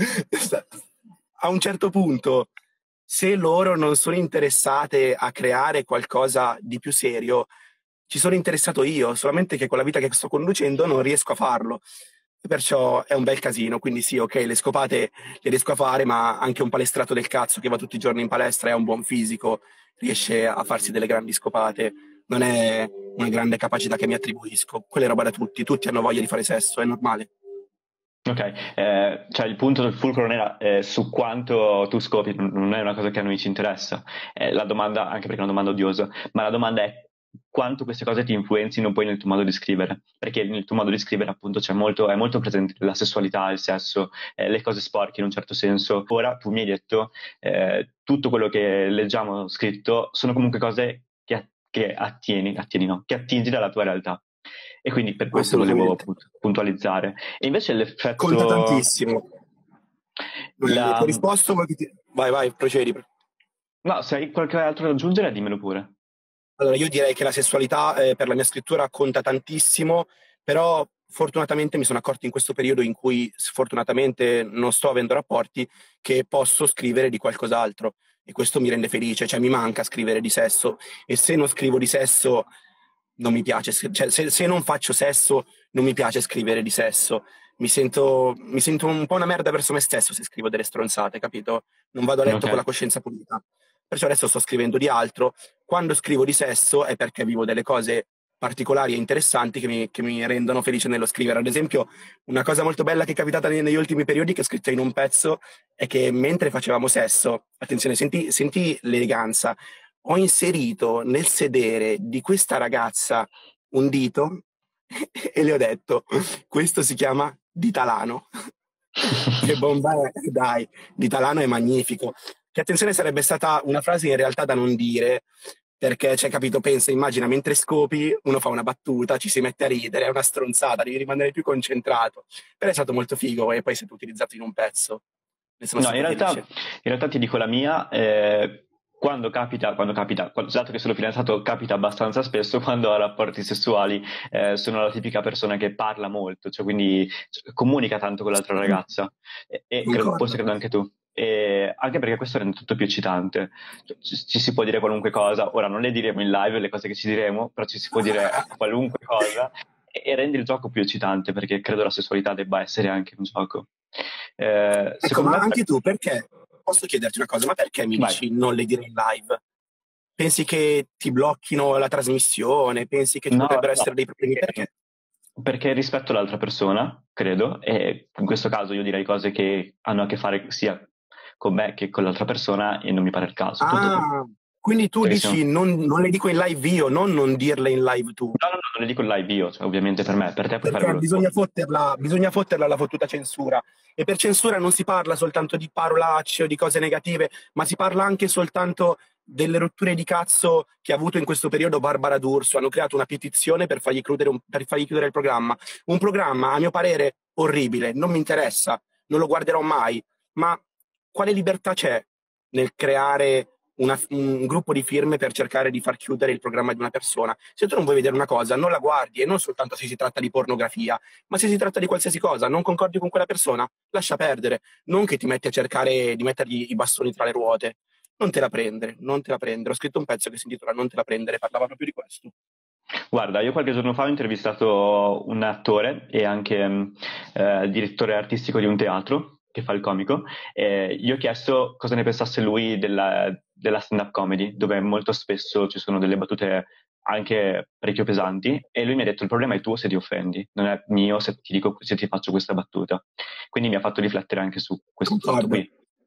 A un certo punto, se loro non sono interessate a creare qualcosa di più serio, ci sono interessato io, solamente che con la vita che sto conducendo non riesco a farlo. E perciò è un bel casino, quindi sì, ok, le scopate le riesco a fare, ma anche un palestrato del cazzo che va tutti i giorni in palestra e ha un buon fisico, riesce a farsi delle grandi scopate. Non è una grande capacità che mi attribuisco. Quella è roba da tutti, tutti hanno voglia di fare sesso, è normale.
Ok, eh, cioè il punto del fulcro non era eh, su quanto tu scopi, non non è una cosa che a noi ci interessa. Eh, la domanda, anche perché è una domanda odiosa, ma la domanda è quanto queste cose ti influenzino poi nel tuo modo di scrivere, perché nel tuo modo di scrivere appunto c'è molto, è molto presente la sessualità, il sesso, eh, le cose sporche in un certo senso. Ora tu mi hai detto, eh, tutto quello che leggiamo scritto sono comunque cose che, che attieni, attieni no, che attingi dalla tua realtà. E quindi per questo volevo
Assolutamente.
appunto puntualizzare. E invece
Conta
l'effetto,
tantissimo. Eh, ti ho
la...
risposto, vuoi che ti- vai, vai, procedi.
no, se hai qualche altro da aggiungere, dimmelo pure.
Allora, io direi che la sessualità eh, per la mia scrittura conta tantissimo, però fortunatamente mi sono accorto in questo periodo in cui sfortunatamente non sto avendo rapporti che posso scrivere di qualcos'altro e questo mi rende felice, cioè mi manca scrivere di sesso e se non scrivo di sesso non mi piace, cioè se, se non faccio sesso non mi piace scrivere di sesso, mi sento, mi sento un po' una merda verso me stesso se scrivo delle stronzate, capito? Non vado a letto con la
Ok.
coscienza pulita. Perciò adesso sto scrivendo di altro quando scrivo di sesso è perché vivo delle cose particolari e interessanti che mi, che mi rendono felice nello scrivere. Ad esempio, una cosa molto bella che è capitata ne- negli ultimi periodi, che ho scritto in un pezzo, è che mentre facevamo sesso, attenzione, senti, senti l'eleganza, ho inserito nel sedere di questa ragazza un dito e le ho detto, questo si chiama ditalano. Che bomba è, dai, ditalano è magnifico. Che attenzione sarebbe stata una frase in realtà da non dire, perché, cioè, capito, pensa, immagina, mentre scopi, uno fa una battuta, ci si mette a ridere, è una stronzata, devi rimanere più concentrato. Però è stato molto figo e poi è stato utilizzato in un pezzo. Ne sono
No, in
stato
realtà,
felice.
in realtà ti dico la mia. eh, quando capita, quando capita, quando- dato che sono fidanzato, capita abbastanza spesso, quando ho rapporti sessuali, eh, sono la tipica persona che parla molto, cioè quindi cioè, comunica tanto con l'altra ragazza, e, e credo, forse
Concordo.
credo anche tu. E anche perché questo rende tutto più eccitante. Cioè, ci, ci si può dire qualunque cosa, ora non le diremo in live le cose che ci diremo, però ci si può dire qualunque cosa e, e rende il gioco più eccitante, perché credo la sessualità debba essere anche un gioco. Eh,
Ecco,
secondo
ma
me,
anche tu, perché, posso chiederti una cosa, ma perché mi
vai.
dici non le dire in live? Pensi che ti blocchino la trasmissione? Pensi che ci
No,
potrebbero
no,
essere dei problemi?
perché,
Perché?
perché rispetto l'altra persona, credo, e in questo caso io direi cose che hanno a che fare sia con me che con l'altra persona e non mi pare il caso. Tutto qui.
Ah, quindi tu
Perché siamo-
dici non, non le dico in live io, non non dirle in live tu.
No, no, no, non le dico in live io, cioè, ovviamente per me, per te puoi fare
Perché
quello che vuoi.
bisogna fotterla, bisogna fotterla alla fottuta censura. E per censura non si parla soltanto di parolacce o di cose negative, ma si parla anche soltanto delle rotture di cazzo che ha avuto in questo periodo Barbara D'Urso. Hanno creato una petizione per fargli chiudere, un- per fargli chiudere il programma. Un programma, a mio parere, orribile, non mi interessa, non lo guarderò mai. Ma quale libertà c'è nel creare una- un gruppo di firme per cercare di far chiudere il programma di una persona? Se tu non vuoi vedere una cosa, non la guardi, e non soltanto se si tratta di pornografia, ma se si tratta di qualsiasi cosa, non concordi con quella persona, lascia perdere, non che ti metti a cercare di mettergli i bastoni tra le ruote. Non te la prendere, non te la prendere. Ho scritto un pezzo che si intitola Non te la prendere, parlava proprio di questo.
Guarda, io qualche giorno fa ho intervistato un attore e anche mh, eh, direttore artistico di un teatro che fa il comico, e gli ho chiesto cosa ne pensasse lui della, della stand-up comedy, dove molto spesso ci sono delle battute anche parecchio pesanti, e lui mi ha detto: il problema è tuo se ti offendi, non è mio se ti dico, se ti faccio questa battuta. Quindi mi ha fatto riflettere anche su questo fatto
Concordo.
qui.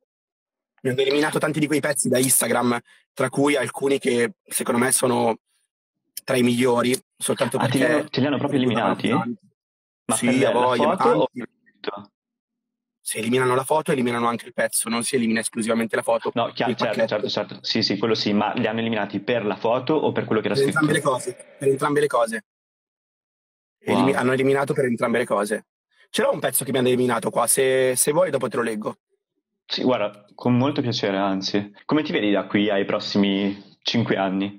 Mi hanno eliminato tanti di quei pezzi da Instagram, tra cui alcuni che secondo me sono tra i migliori, soltanto
Ah, te li hanno,
perché
te li hanno proprio
duravano
eliminati?
tanto.
Ma per
Sì, a
la
voglia, ma
foto o
tanti.
per il video?
Se eliminano la foto, eliminano anche il pezzo, non si elimina esclusivamente la foto,
No, chiaro,
il
certo,
pacchetto.
certo, certo. Sì, sì, quello sì, ma li hanno eliminati per la foto o per quello che era
Per entrambe le
scritto?
cose, per entrambe le cose. Elimi-
Wow.
hanno eliminato per entrambe le cose. Ce l'ho un pezzo che mi hanno eliminato qua, se, se vuoi dopo te lo leggo.
Sì, guarda, con molto piacere, anzi. Come ti vedi da qui ai prossimi cinque anni?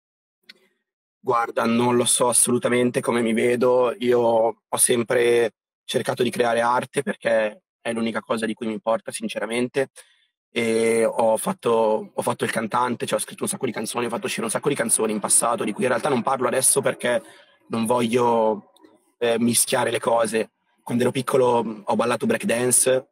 Guarda, non lo so assolutamente come mi vedo. Io ho sempre cercato di creare arte perché è l'unica cosa di cui mi importa, sinceramente. E ho fatto, ho fatto il cantante, cioè ho scritto un sacco di canzoni, ho fatto uscire un sacco di canzoni in passato, di cui in realtà non parlo adesso perché non voglio eh, mischiare le cose. Quando ero piccolo mh, ho ballato breakdance,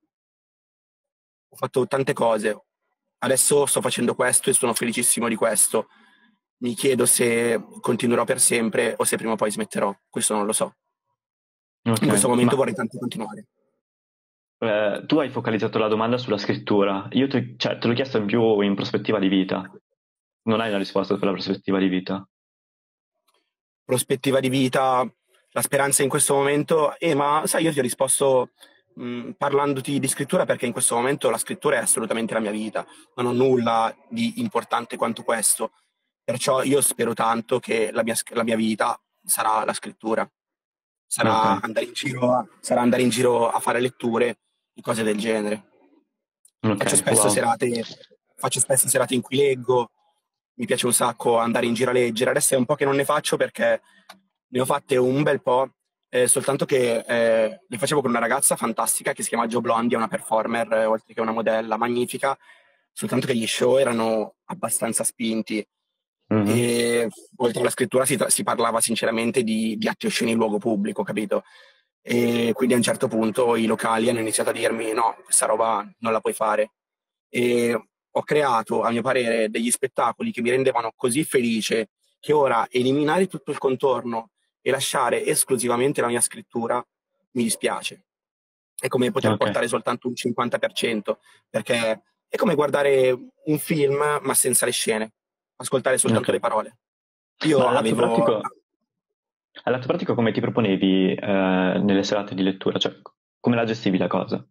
ho fatto tante cose. Adesso sto facendo questo e sono felicissimo di questo. Mi chiedo se continuerò per sempre o se prima o poi smetterò. Questo non lo so.
Ok,
In questo
ma
momento vorrei tanto continuare.
eh, tu hai focalizzato la domanda sulla scrittura. Io te, cioè, te l'ho chiesto in più in prospettiva di vita. Non hai una risposta sulla prospettiva di vita.
Prospettiva di vita, la speranza in questo momento. Eh, ma sai, io ti ho risposto mh, parlandoti di scrittura perché in questo momento la scrittura è assolutamente la mia vita. Non ho nulla di importante quanto questo. Perciò io spero tanto che la mia, la mia vita sarà la scrittura.
Ok,
Sarà andare in giro a, sarà andare in giro a fare letture e cose del genere. Faccio
ok,
spesso
wow.
serate, faccio spesso serate in cui leggo, mi piace un sacco andare in giro a leggere. Adesso è un po' che non ne faccio perché ne ho fatte un bel po', eh, soltanto che eh, le facevo con una ragazza fantastica che si chiama Jo Blondi, è una performer, eh, oltre che una modella magnifica, soltanto che gli show erano abbastanza spinti.
Mhm.
E oltre alla scrittura si, tra- si parlava sinceramente di, di atti osceni in luogo pubblico, capito? E quindi a un certo punto i locali hanno iniziato a dirmi: no, questa roba non la puoi fare. E ho creato, a mio parere, degli spettacoli che mi rendevano così felice che ora eliminare tutto il contorno e lasciare esclusivamente la mia scrittura mi dispiace. È come poter
Ok.
portare soltanto un cinquanta per cento, perché è come guardare un film ma senza le scene, ascoltare
Ok.
soltanto le parole.
Ma
Io
all'atto
avevo,
pratico, all'atto pratico come ti proponevi eh, nelle serate di lettura? Cioè, come la gestivi la cosa?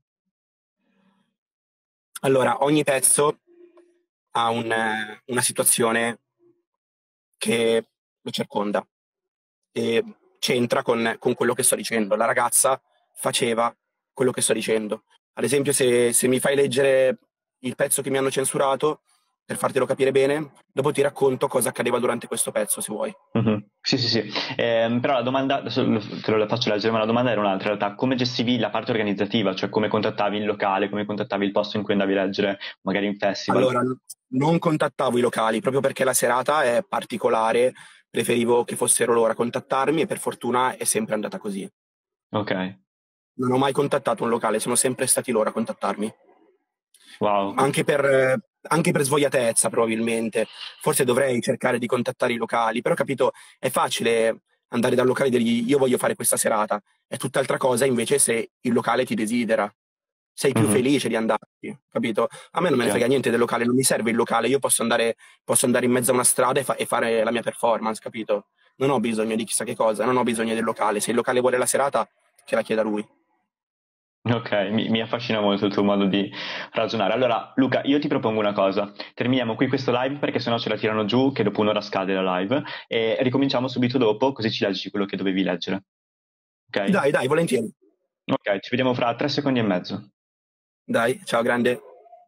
allora, ogni pezzo ha un, eh, una situazione che lo circonda e c'entra con, con quello che sto dicendo. La ragazza faceva quello che sto dicendo. Ad esempio, se, se mi fai leggere il pezzo che mi hanno censurato, per fartelo capire bene, dopo ti racconto cosa accadeva durante questo pezzo, se vuoi.
Mm-hmm. Sì, sì, sì. Eh, però la domanda, adesso te lo faccio leggere, ma la domanda era un'altra in realtà. Come gestivi la parte organizzativa? Cioè come contattavi il locale, come contattavi il posto in cui andavi a leggere, magari in festival?
Allora, non contattavo i locali, proprio perché la serata è particolare, preferivo che fossero loro a contattarmi e per fortuna è sempre andata così.
Ok.
Non ho mai contattato un locale, sono sempre stati loro a contattarmi.
Wow.
Anche per, anche per svogliatezza, probabilmente. Forse dovrei cercare di contattare i locali, però capito, è facile andare dal locale e dirgli io voglio fare questa serata. È tutt'altra cosa invece se il locale ti desidera. Sei più
Mm-hmm.
felice di andarci, capito? A me non me ne frega niente del locale, non mi serve il locale, io posso andare, posso andare in mezzo a una strada e, fa- e fare la mia performance, capito? Non ho bisogno di chissà che cosa, non ho bisogno del locale. Se il locale vuole la serata, che la chieda lui.
Ok, mi, mi affascina molto il tuo modo di ragionare. Allora, Luca, io ti propongo una cosa. Terminiamo qui questo live perché sennò ce la tirano giù, che dopo un'ora scade la live, e ricominciamo subito dopo, così ci leggi quello che dovevi leggere. Ok?
Dai, dai, volentieri.
Ok, ci vediamo fra tre secondi e mezzo.
Dai, ciao grande.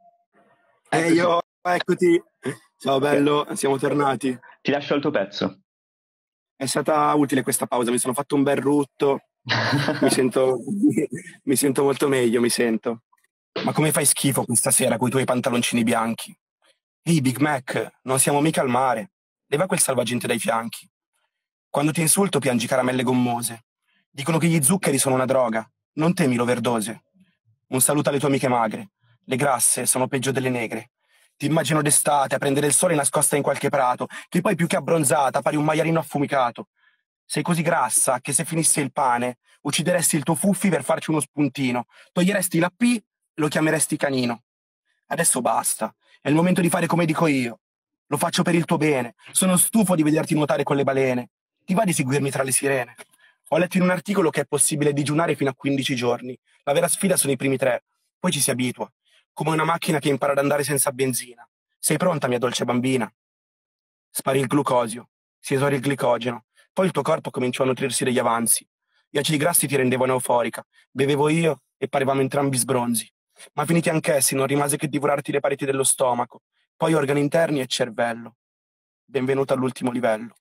E
Eccoci.
io, eccoti. Ciao
Ok.
bello, siamo tornati.
Ti lascio al tuo pezzo.
È stata utile questa pausa, mi sono fatto un bel rutto, mi sento, mi sento molto meglio, mi sento. Ma come fai schifo questa sera con i tuoi pantaloncini bianchi? Ehi, Big Mac, non siamo mica al mare. Leva quel salvagente dai fianchi. Quando ti insulto piangi caramelle gommose. Dicono che gli zuccheri sono una droga. Non temi l'overdose. Un saluto alle tue amiche magre. Le grasse sono peggio delle negre. Ti immagino d'estate a prendere il sole nascosta in qualche prato, che poi più che abbronzata pari un maialino affumicato. Sei così grassa che se finisse il pane uccideresti il tuo Fuffi per farci uno spuntino, toglieresti la P e lo chiameresti canino. Adesso basta, è il momento di fare come dico io. Lo faccio per il tuo bene, sono stufo di vederti nuotare con le balene. Ti va di seguirmi tra le sirene? Ho letto in un articolo che è possibile digiunare fino a quindici giorni. La vera sfida sono i primi tre, poi ci si abitua, come una macchina che impara ad andare senza benzina. Sei pronta, mia dolce bambina? Spari il glucosio, si esauri il glicogeno, poi il tuo corpo cominciò a nutrirsi degli avanzi. Gli acidi grassi ti rendevano euforica, bevevo io e parevamo entrambi sbronzi. Ma finiti anch'essi, non rimase che divorarti le pareti dello stomaco, poi organi interni e cervello. Benvenuto all'ultimo livello.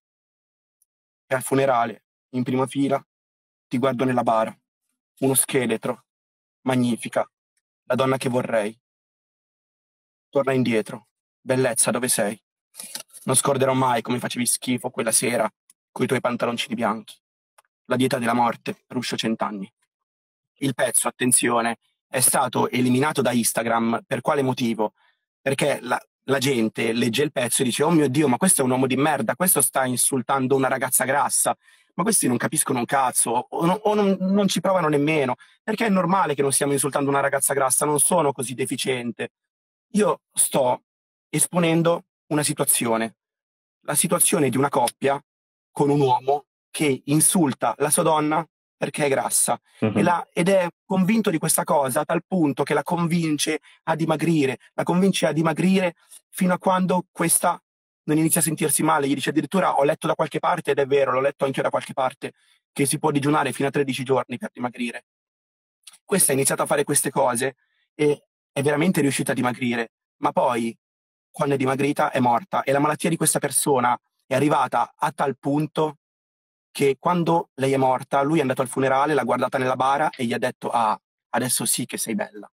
E al funerale, in prima fila, ti guardo nella bara. Uno scheletro, magnifica, la donna che vorrei. Torna indietro, bellezza, dove sei? Non scorderò mai come facevi schifo quella sera coi tuoi pantaloncini bianchi. La dieta della morte, Ruscio Cent'anni. Il pezzo, attenzione, è stato eliminato da Instagram. Per quale motivo? Perché la, la gente legge il pezzo e dice oh mio Dio, ma questo è un uomo di merda, questo sta insultando una ragazza grassa. Ma questi non capiscono un cazzo o, no, o non, non ci provano nemmeno. Perché è normale che non stiamo insultando una ragazza grassa, non sono così deficiente. Io sto esponendo una situazione, la situazione di una coppia con un uomo che insulta la sua donna perché è grassa
Mm-hmm.
e la, ed è convinto di questa cosa a tal punto che la convince a dimagrire, la convince a dimagrire fino a quando questa non inizia a sentirsi male. Gli dice addirittura ho letto da qualche parte, ed è vero, l'ho letto anche da qualche parte, che si può digiunare fino a tredici giorni per dimagrire. Questa ha iniziato a fare queste cose e è veramente riuscita a dimagrire, ma poi, quando è dimagrita, è morta. E la malattia di questa persona è arrivata a tal punto che quando lei è morta, lui è andato al funerale, l'ha guardata nella bara e gli ha detto ah, adesso sì che sei bella.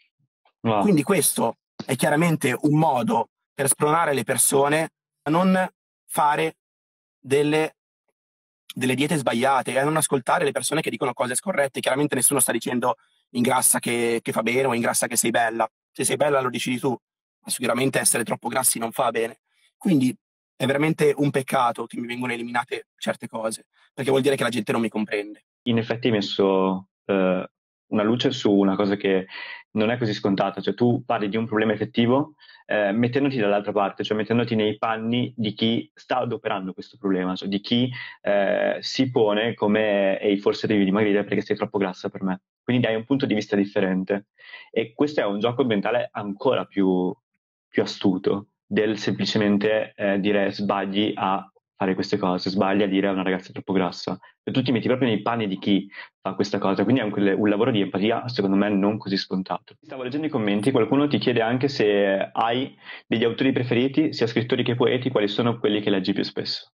Wow.
Quindi questo è chiaramente un modo per spronare le persone a non fare delle, delle diete sbagliate e a non ascoltare le persone che dicono cose scorrette. Chiaramente nessuno sta dicendo ingrassa che, che fa bene o ingrassa che sei bella. Se sei bella lo decidi tu, ma sicuramente essere troppo grassi non fa bene. Quindi è veramente un peccato che mi vengono eliminate certe cose, perché vuol dire che la gente non mi comprende.
In effetti hai messo eh, una luce su una cosa che non è così scontata, cioè tu parli di un problema effettivo eh, mettendoti dall'altra parte, cioè mettendoti nei panni di chi sta adoperando questo problema, cioè di chi eh, si pone come ehi, forse devi dimagrire perché sei troppo grassa per me. Quindi hai un punto di vista differente e questo è un gioco mentale ancora più, più astuto del semplicemente eh, dire sbagli a fare queste cose, sbaglia a dire a una ragazza troppo grassa. E tu ti metti proprio nei panni di chi fa questa cosa, quindi è un, un lavoro di empatia, secondo me, non così scontato. Stavo leggendo i commenti, qualcuno ti chiede anche se hai degli autori preferiti, sia scrittori che poeti, quali sono quelli che leggi più spesso?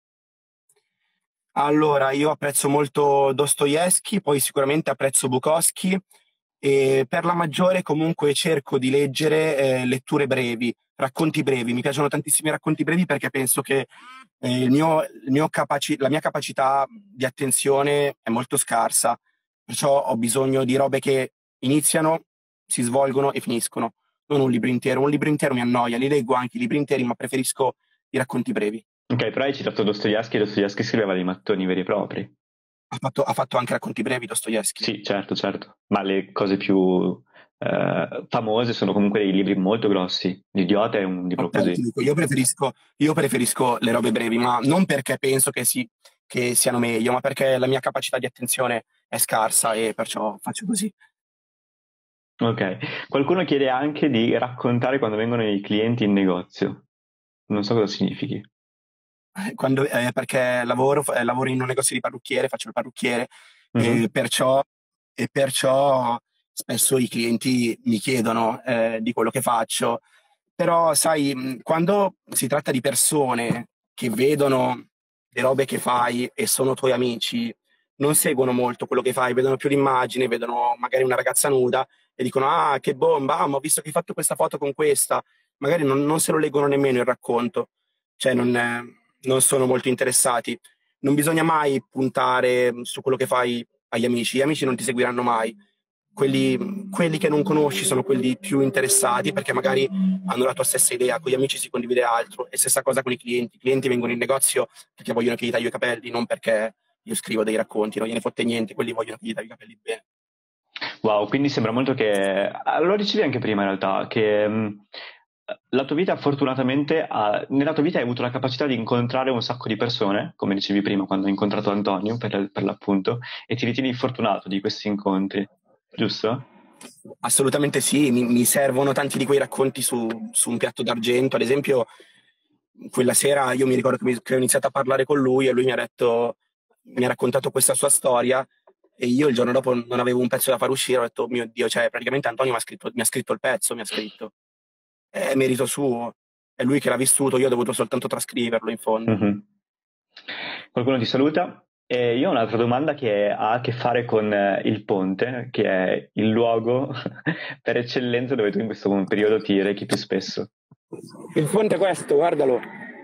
Allora, io apprezzo molto Dostoevsky, poi sicuramente apprezzo Bukowski e per la maggiore comunque cerco di leggere eh, letture brevi, racconti brevi. Mi piacciono tantissimi i racconti brevi perché penso che eh, il mio, il mio capaci- la mia capacità di attenzione è molto scarsa, perciò ho bisogno di robe che iniziano, si svolgono e finiscono, non un libro intero. Un libro intero mi annoia, li leggo anche i libri interi, ma preferisco i racconti brevi.
Ok, però hai citato Dostoevsky e Dostoevsky scriveva dei mattoni veri e propri.
Ha fatto, ha fatto anche racconti brevi Dostoevsky.
Sì, certo, certo, ma le cose più eh, famose sono comunque dei libri molto grossi. L'idiota è un libro
Ok,
così.
ti dico, io preferisco, io preferisco le robe brevi, ma non perché penso che, si, che siano meglio, ma perché la mia capacità di attenzione è scarsa e perciò faccio così.
Ok, qualcuno chiede anche di raccontare quando vengono i clienti in negozio. Non so cosa significhi.
Quando, eh, perché lavoro, eh, lavoro in un negozio di parrucchiere, faccio il parrucchiere,
Mhm.
e perciò, e perciò spesso i clienti mi chiedono eh, di quello che faccio. Però, sai, mh, quando si tratta di persone che vedono le robe che fai e sono tuoi amici, non seguono molto quello che fai, vedono più l'immagine, vedono magari una ragazza nuda e dicono: Ah, che bomba, ah, ma ho visto che hai fatto questa foto con questa. Magari non, non se lo leggono nemmeno il racconto, cioè non, eh, non sono molto interessati. Non bisogna mai puntare su quello che fai agli amici, gli amici non ti seguiranno mai. Quelli, quelli che non conosci sono quelli più interessati perché magari hanno la tua stessa idea, con gli amici si condivide altro e stessa cosa con i clienti. I clienti vengono in negozio perché vogliono che gli taglio i capelli, non perché io scrivo dei racconti, non gliene fotte niente, quelli vogliono che gli taglio i capelli bene.
Wow, quindi sembra molto che... ah, lo dicevi anche prima in realtà, che mh, la tua vita fortunatamente, ha... nella tua vita hai avuto la capacità di incontrare un sacco di persone, come dicevi prima quando hai incontrato Antonio per, per l'appunto, e ti ritieni fortunato di questi incontri, giusto?
Assolutamente sì, mi, mi servono tanti di quei racconti su, su un piatto d'argento. Ad esempio, quella sera io mi ricordo che, mi- che ho iniziato a parlare con lui e lui mi ha detto, mi ha raccontato questa sua storia e io il giorno dopo non avevo un pezzo da far uscire, ho detto, mio Dio, cioè praticamente Antonio mi ha scritto, mi ha scritto il pezzo, mi ha scritto. È merito suo, è lui che l'ha vissuto, io ho dovuto soltanto trascriverlo in fondo.
Mhm. Qualcuno ti saluta? E io ho un'altra domanda che ha a che fare con eh, il ponte, che è il luogo per eccellenza dove tu in questo periodo ti rechi più spesso.
Il fonte è questo, guardalo.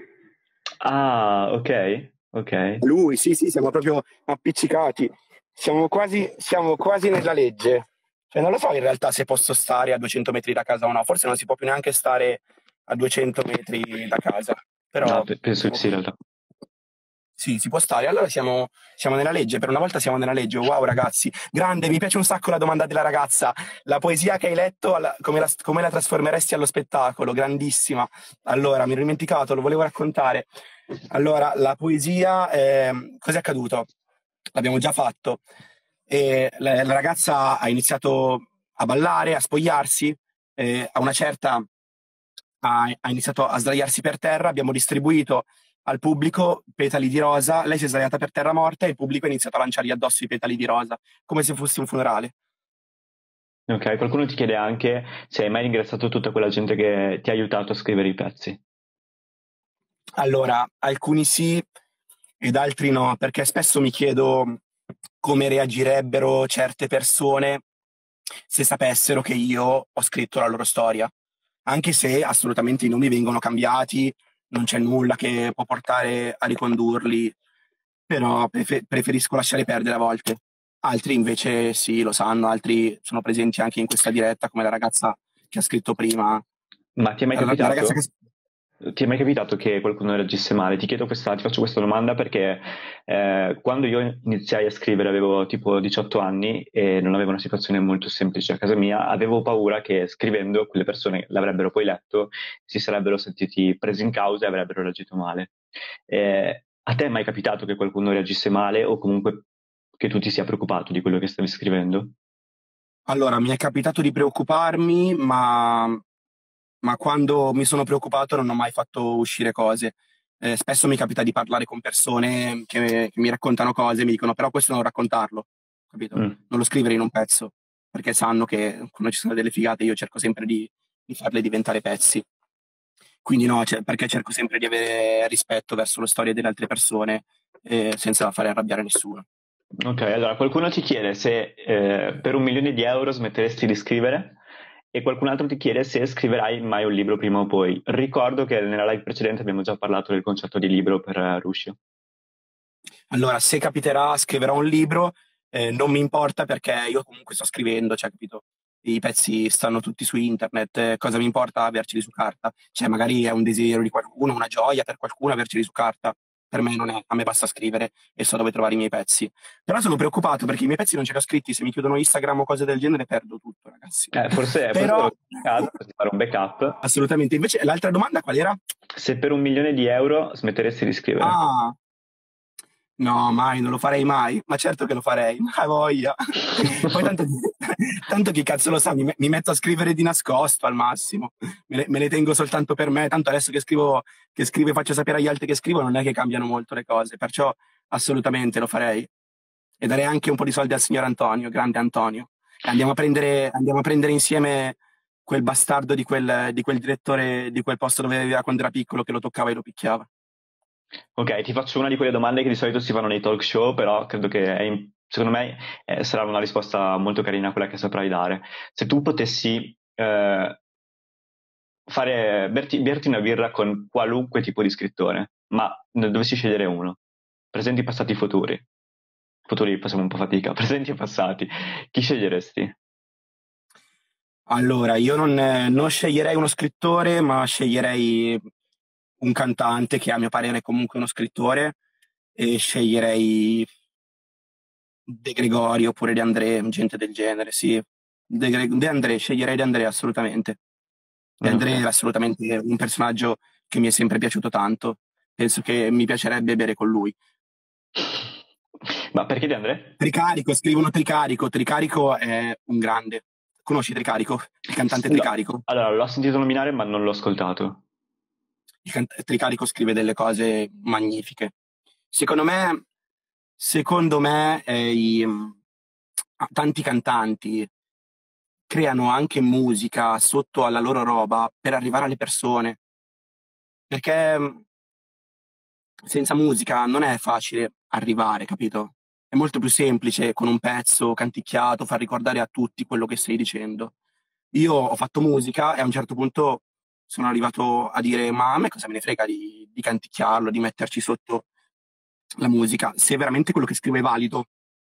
Ah, ok, ok.
Lui, sì, sì, siamo proprio appiccicati. Siamo quasi, siamo quasi nella legge. Cioè, non lo so in realtà se posso stare a duecento metri da casa o no. Forse non si può più neanche stare a duecento metri da casa.
No,
Però
pe- penso di
siamo
sì in
qui.
realtà.
Sì, si può stare. Allora siamo, siamo nella legge. Per una volta siamo nella legge. Wow, ragazzi. Grande, mi piace un sacco la domanda della ragazza. La poesia che hai letto, alla- come la, come la trasformeresti allo spettacolo? Grandissima. Allora, mi ero dimenticato, lo volevo raccontare. Allora, la poesia, ehm, cos'è accaduto? L'abbiamo già fatto. E la, la ragazza ha iniziato a ballare, a spogliarsi, eh, a una certa ha, ha iniziato a sdraiarsi per terra, abbiamo distribuito al pubblico petali di rosa, lei si è sdraiata per terra morta e il pubblico ha iniziato a lanciargli addosso i petali di rosa, come se fosse un funerale.
Ok, qualcuno ti chiede anche se hai mai ringraziato tutta quella gente che ti ha aiutato a scrivere i pezzi.
Allora, alcuni sì ed altri no, perché spesso mi chiedo come reagirebbero certe persone se sapessero che io ho scritto la loro storia, anche se assolutamente i nomi vengono cambiati, non c'è nulla che può portare a ricondurli, però prefe- preferisco lasciare perdere a volte. Altri invece sì, lo sanno, altri sono presenti anche in questa diretta, come la ragazza che ha scritto prima.
Ma ti è mai
La, la ragazza che...
capitato? Ti è mai capitato che qualcuno reagisse male? Ti chiedo questa, ti faccio questa domanda perché eh, quando io iniziai a scrivere avevo tipo diciotto anni e non avevo una situazione molto semplice a casa mia, avevo paura che scrivendo quelle persone l'avrebbero poi letto, si sarebbero sentiti presi in causa e avrebbero reagito male. Eh, a te è mai capitato che qualcuno reagisse male o comunque che tu ti sia preoccupato di quello che stavi scrivendo?
Allora, mi è capitato di preoccuparmi, ma, ma quando mi sono preoccupato non ho mai fatto uscire cose. Eh, spesso mi capita di parlare con persone che, che mi raccontano cose e mi dicono però questo non raccontarlo, capito?
Mm.
Non lo scrivere in un pezzo, perché sanno che quando ci sono delle figate io cerco sempre di, di farle diventare pezzi. Quindi no, cioè, perché cerco sempre di avere rispetto verso le storie delle altre persone eh, senza fare arrabbiare nessuno.
Ok, allora qualcuno ti chiede se eh, per un milione di euro smetteresti di scrivere e qualcun altro ti chiede se scriverai mai un libro prima o poi. Ricordo che nella live precedente abbiamo già parlato del concetto di libro per uh, Ruscio.
Allora, se capiterà, scriverò un libro, eh, non mi importa perché io comunque sto scrivendo, cioè, capito? I pezzi stanno tutti su internet, eh, cosa mi importa averceli su carta? Cioè, magari è un desiderio di qualcuno, una gioia per qualcuno averceli su carta. Per me non è, a me basta scrivere e so dove trovare i miei pezzi. Però sono preoccupato perché i miei pezzi non ce li ho scritti, se mi chiudono Instagram o cose del genere perdo tutto, ragazzi.
Eh, forse, forse
Però,
devo caso per fare un backup.
assolutamente. Invece, l'altra domanda qual era?
Se per un milione di euro smetteresti di scrivere.
Ah, no, mai, non lo farei mai, ma certo che lo farei, ma voglia. Poi tanto, tanto chi cazzo lo sa, mi, mi metto a scrivere di nascosto al massimo, me le, me le tengo soltanto per me, tanto adesso che scrivo, che scrivo e faccio sapere agli altri che scrivo non è che cambiano molto le cose, perciò assolutamente lo farei. E darei anche un po' di soldi al signor Antonio, grande Antonio. E andiamo a prendere, andiamo a prendere insieme quel bastardo di quel, di quel direttore di quel posto dove viveva quando era piccolo che lo toccava e lo picchiava.
Ok, ti faccio una di quelle domande che di solito si fanno nei talk show, però credo che è in- secondo me eh, sarà una risposta molto carina quella che saprai dare. Se tu potessi eh, fare, berti, berti una birra con qualunque tipo di scrittore, ma ne dovessi scegliere uno, presenti, passati, futuri. Futuri facciamo un po' fatica, presenti e passati. Chi sceglieresti?
Allora, io non, eh, non sceglierei uno scrittore, ma sceglierei un cantante che a mio parere è comunque uno scrittore e sceglierei De Gregori oppure De André, gente del genere, sì. De, Gre- De André, sceglierei De André assolutamente. De André
Ok.
è assolutamente un personaggio che mi è sempre piaciuto tanto. Penso che mi piacerebbe bere con lui.
Ma perché De André?
Tricarico, scrivono Tricarico. Tricarico è un grande. Conosci Tricarico? Il cantante
No.
Tricarico?
Allora, l'ho sentito nominare, ma non l'ho ascoltato.
Il cant- Tricarico scrive delle cose magnifiche. Secondo me, secondo me eh, i, tanti cantanti creano anche musica sotto alla loro roba per arrivare alle persone, perché mh, senza musica non è facile arrivare, capito? È molto più semplice con un pezzo canticchiato far ricordare a tutti quello che stai dicendo. Io ho fatto musica e a un certo punto sono arrivato a dire ma a me cosa me ne frega di, di canticchiarlo, di metterci sotto la musica, se veramente quello che scrivo è valido,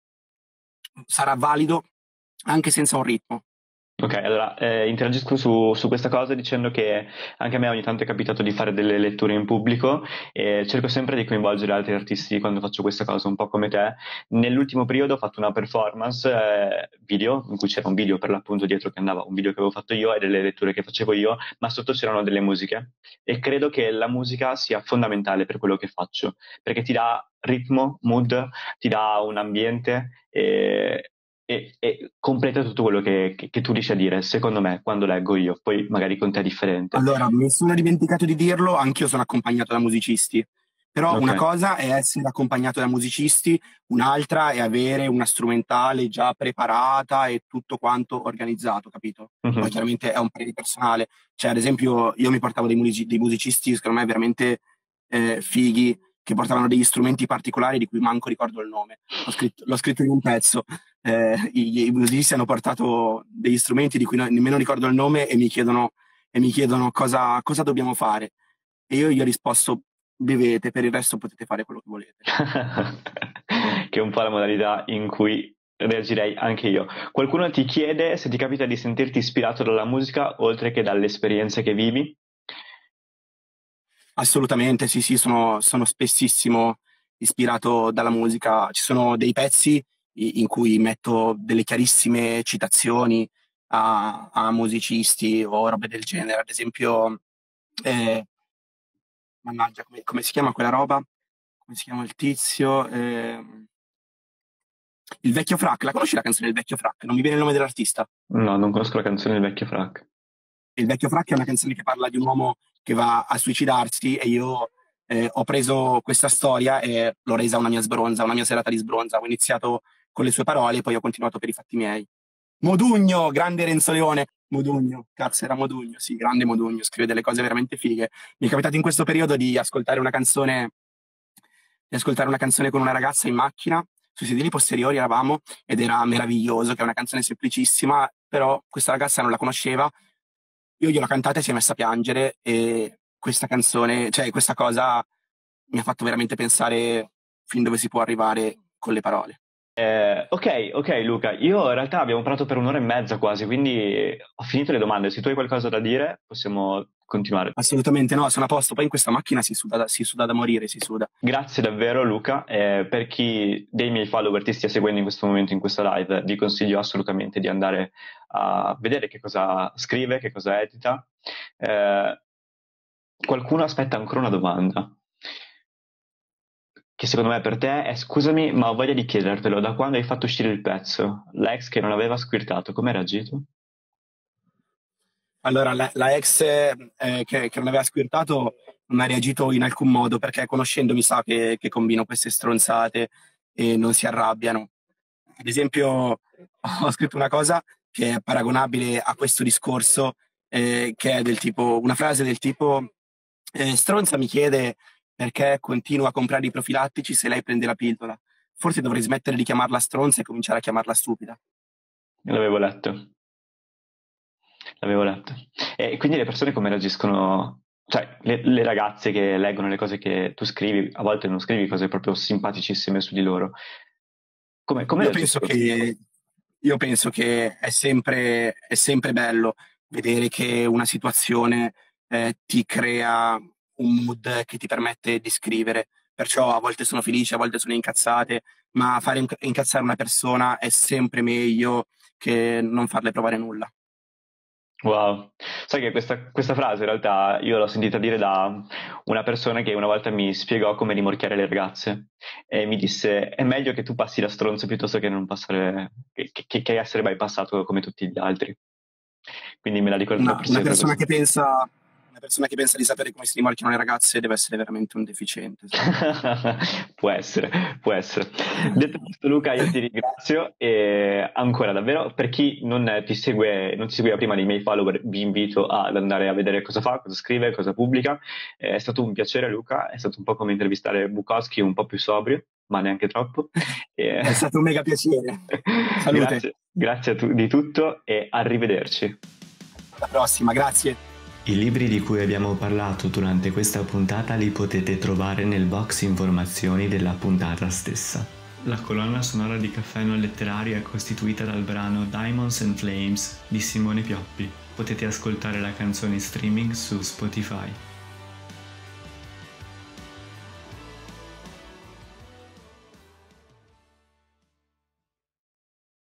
sarà valido anche senza un ritmo.
Ok, allora eh, interagisco su, su questa cosa dicendo che anche a me ogni tanto è capitato di fare delle letture in pubblico e cerco sempre di coinvolgere altri artisti quando faccio questa cosa, un po' come te. Nell'ultimo periodo ho fatto una performance eh, video, in cui c'era un video per l'appunto dietro che andava, un video che avevo fatto io e delle letture che facevo io, ma sotto c'erano delle musiche e credo che la musica sia fondamentale per quello che faccio, perché ti dà ritmo, mood, ti dà un ambiente e, e, e completa tutto quello che, che, che tu riesci a dire, secondo me, quando leggo io. Poi magari con te è differente.
Allora, mi sono dimenticato di dirlo, anch'io sono accompagnato da musicisti, però una
Ok.
cosa è essere accompagnato da musicisti, un'altra è avere una strumentale già preparata e tutto quanto organizzato, capito? Poi
Mhm.
chiaramente è un parere personale, cioè ad esempio io mi portavo dei, musici- dei musicisti, secondo me veramente eh, fighi, che portavano degli strumenti particolari di cui manco ricordo il nome. L'ho scritto, l'ho scritto in un pezzo. Eh, i, i musicisti hanno portato degli strumenti di cui no- nemmeno ricordo il nome e mi chiedono, e mi chiedono cosa, cosa dobbiamo fare. E io gli ho risposto, bevete, per il resto potete fare quello che volete.
Che è un po' la modalità in cui reagirei anche io. Qualcuno ti chiede se ti capita di sentirti ispirato dalla musica oltre che dalle esperienze che vivi?
Assolutamente, sì, sì, sono, sono spessissimo ispirato dalla musica. Ci sono dei pezzi i- in cui metto delle chiarissime citazioni a, a musicisti o robe del genere. Ad esempio, eh, mannaggia, come, come si chiama quella roba? Come si chiama il tizio? Ehm, il vecchio frac, la conosci la canzone del vecchio frac? Non mi viene il nome dell'artista.
No, non conosco la canzone del vecchio Frac.
Il vecchio frac è una canzone che parla di un uomo che va a suicidarsi e io eh, ho preso questa storia e l'ho resa una mia sbronza, una mia serata di sbronza. Ho iniziato con le sue parole e poi ho continuato per i fatti miei. Modugno, grande Renzo Leone. Modugno, cazzo era Modugno, sì, grande Modugno, scrive delle cose veramente fighe. Mi è capitato in questo periodo di ascoltare una canzone, di ascoltare una canzone con una ragazza in macchina, sui sedili posteriori eravamo, ed era meraviglioso, che è una canzone semplicissima, però questa ragazza non la conosceva, io gliel'ho cantata e si è messa a piangere, e questa canzone, cioè questa cosa mi ha fatto veramente pensare fin dove si può arrivare con le parole.
Eh, ok, ok Luca, io in realtà abbiamo parlato per un'ora e mezza quasi, quindi ho finito le domande. Se tu hai qualcosa da dire, possiamo continuare.
Assolutamente no, sono a posto. Poi in questa macchina si suda da, si suda da morire, si suda.
Grazie davvero Luca. Eh, per chi dei miei follower ti stia seguendo in questo momento, in questa live, vi consiglio assolutamente di andare a vedere che cosa scrive, che cosa edita. Eh, qualcuno aspetta ancora una domanda, che secondo me per te è: scusami, ma ho voglia di chiedertelo, da quando hai fatto uscire il pezzo, l'ex che non aveva squirtato, come ha reagito?
Allora, la, la ex eh, che, che non aveva squirtato non ha reagito in alcun modo, perché conoscendomi sa che, che combino queste stronzate e non si arrabbiano. Ad esempio, ho scritto una cosa che è paragonabile a questo discorso, eh, che è del tipo, una frase del tipo, eh, stronza mi chiede perché continua a comprare i profilattici se lei prende la pillola. Forse dovrei smettere di chiamarla stronza e cominciare a chiamarla stupida.
L'avevo letto. L'avevo letto. E quindi le persone come reagiscono? Cioè, le, le ragazze che leggono le cose che tu scrivi, a volte non scrivi cose proprio simpaticissime su di loro. Come, come
Io penso
reagiscono?
che, io penso che è sempre, è sempre bello vedere che una situazione eh, ti crea un mood che ti permette di scrivere. Perciò a volte sono felice, a volte sono incazzate, ma fare inc- incazzare una persona è sempre meglio che non farle provare nulla.
Wow, sai che questa, questa frase in realtà io l'ho sentita dire da una persona che una volta mi spiegò come rimorchiare le ragazze e mi disse: è meglio che tu passi da stronzo piuttosto che non passare, che, che, che essere bypassato come tutti gli altri. Quindi me la ricorderò
Una,
per
una
sempre
persona
questa.
che pensa, una persona che pensa di sapere come si rimorchiano le ragazze deve essere veramente un deficiente.
Può essere, può essere. Detto questo, Luca, io ti ringrazio e ancora davvero, per chi non ti segue, non ti seguiva prima dei miei follower, vi invito ad andare a vedere cosa fa, cosa scrive, cosa pubblica. È stato un piacere, Luca, è stato un po' come intervistare Bukowski, un po' più sobrio, ma neanche troppo. E...
È stato un mega piacere. Salute.
Grazie, grazie a tu- di tutto e arrivederci.
Alla prossima, grazie.
I libri di cui abbiamo parlato durante questa puntata li potete trovare nel box informazioni della puntata stessa. La colonna sonora di Caffè Non Letterario è costituita dal brano Diamonds and Flames di Simone Pioppi. Potete ascoltare la canzone in streaming su Spotify.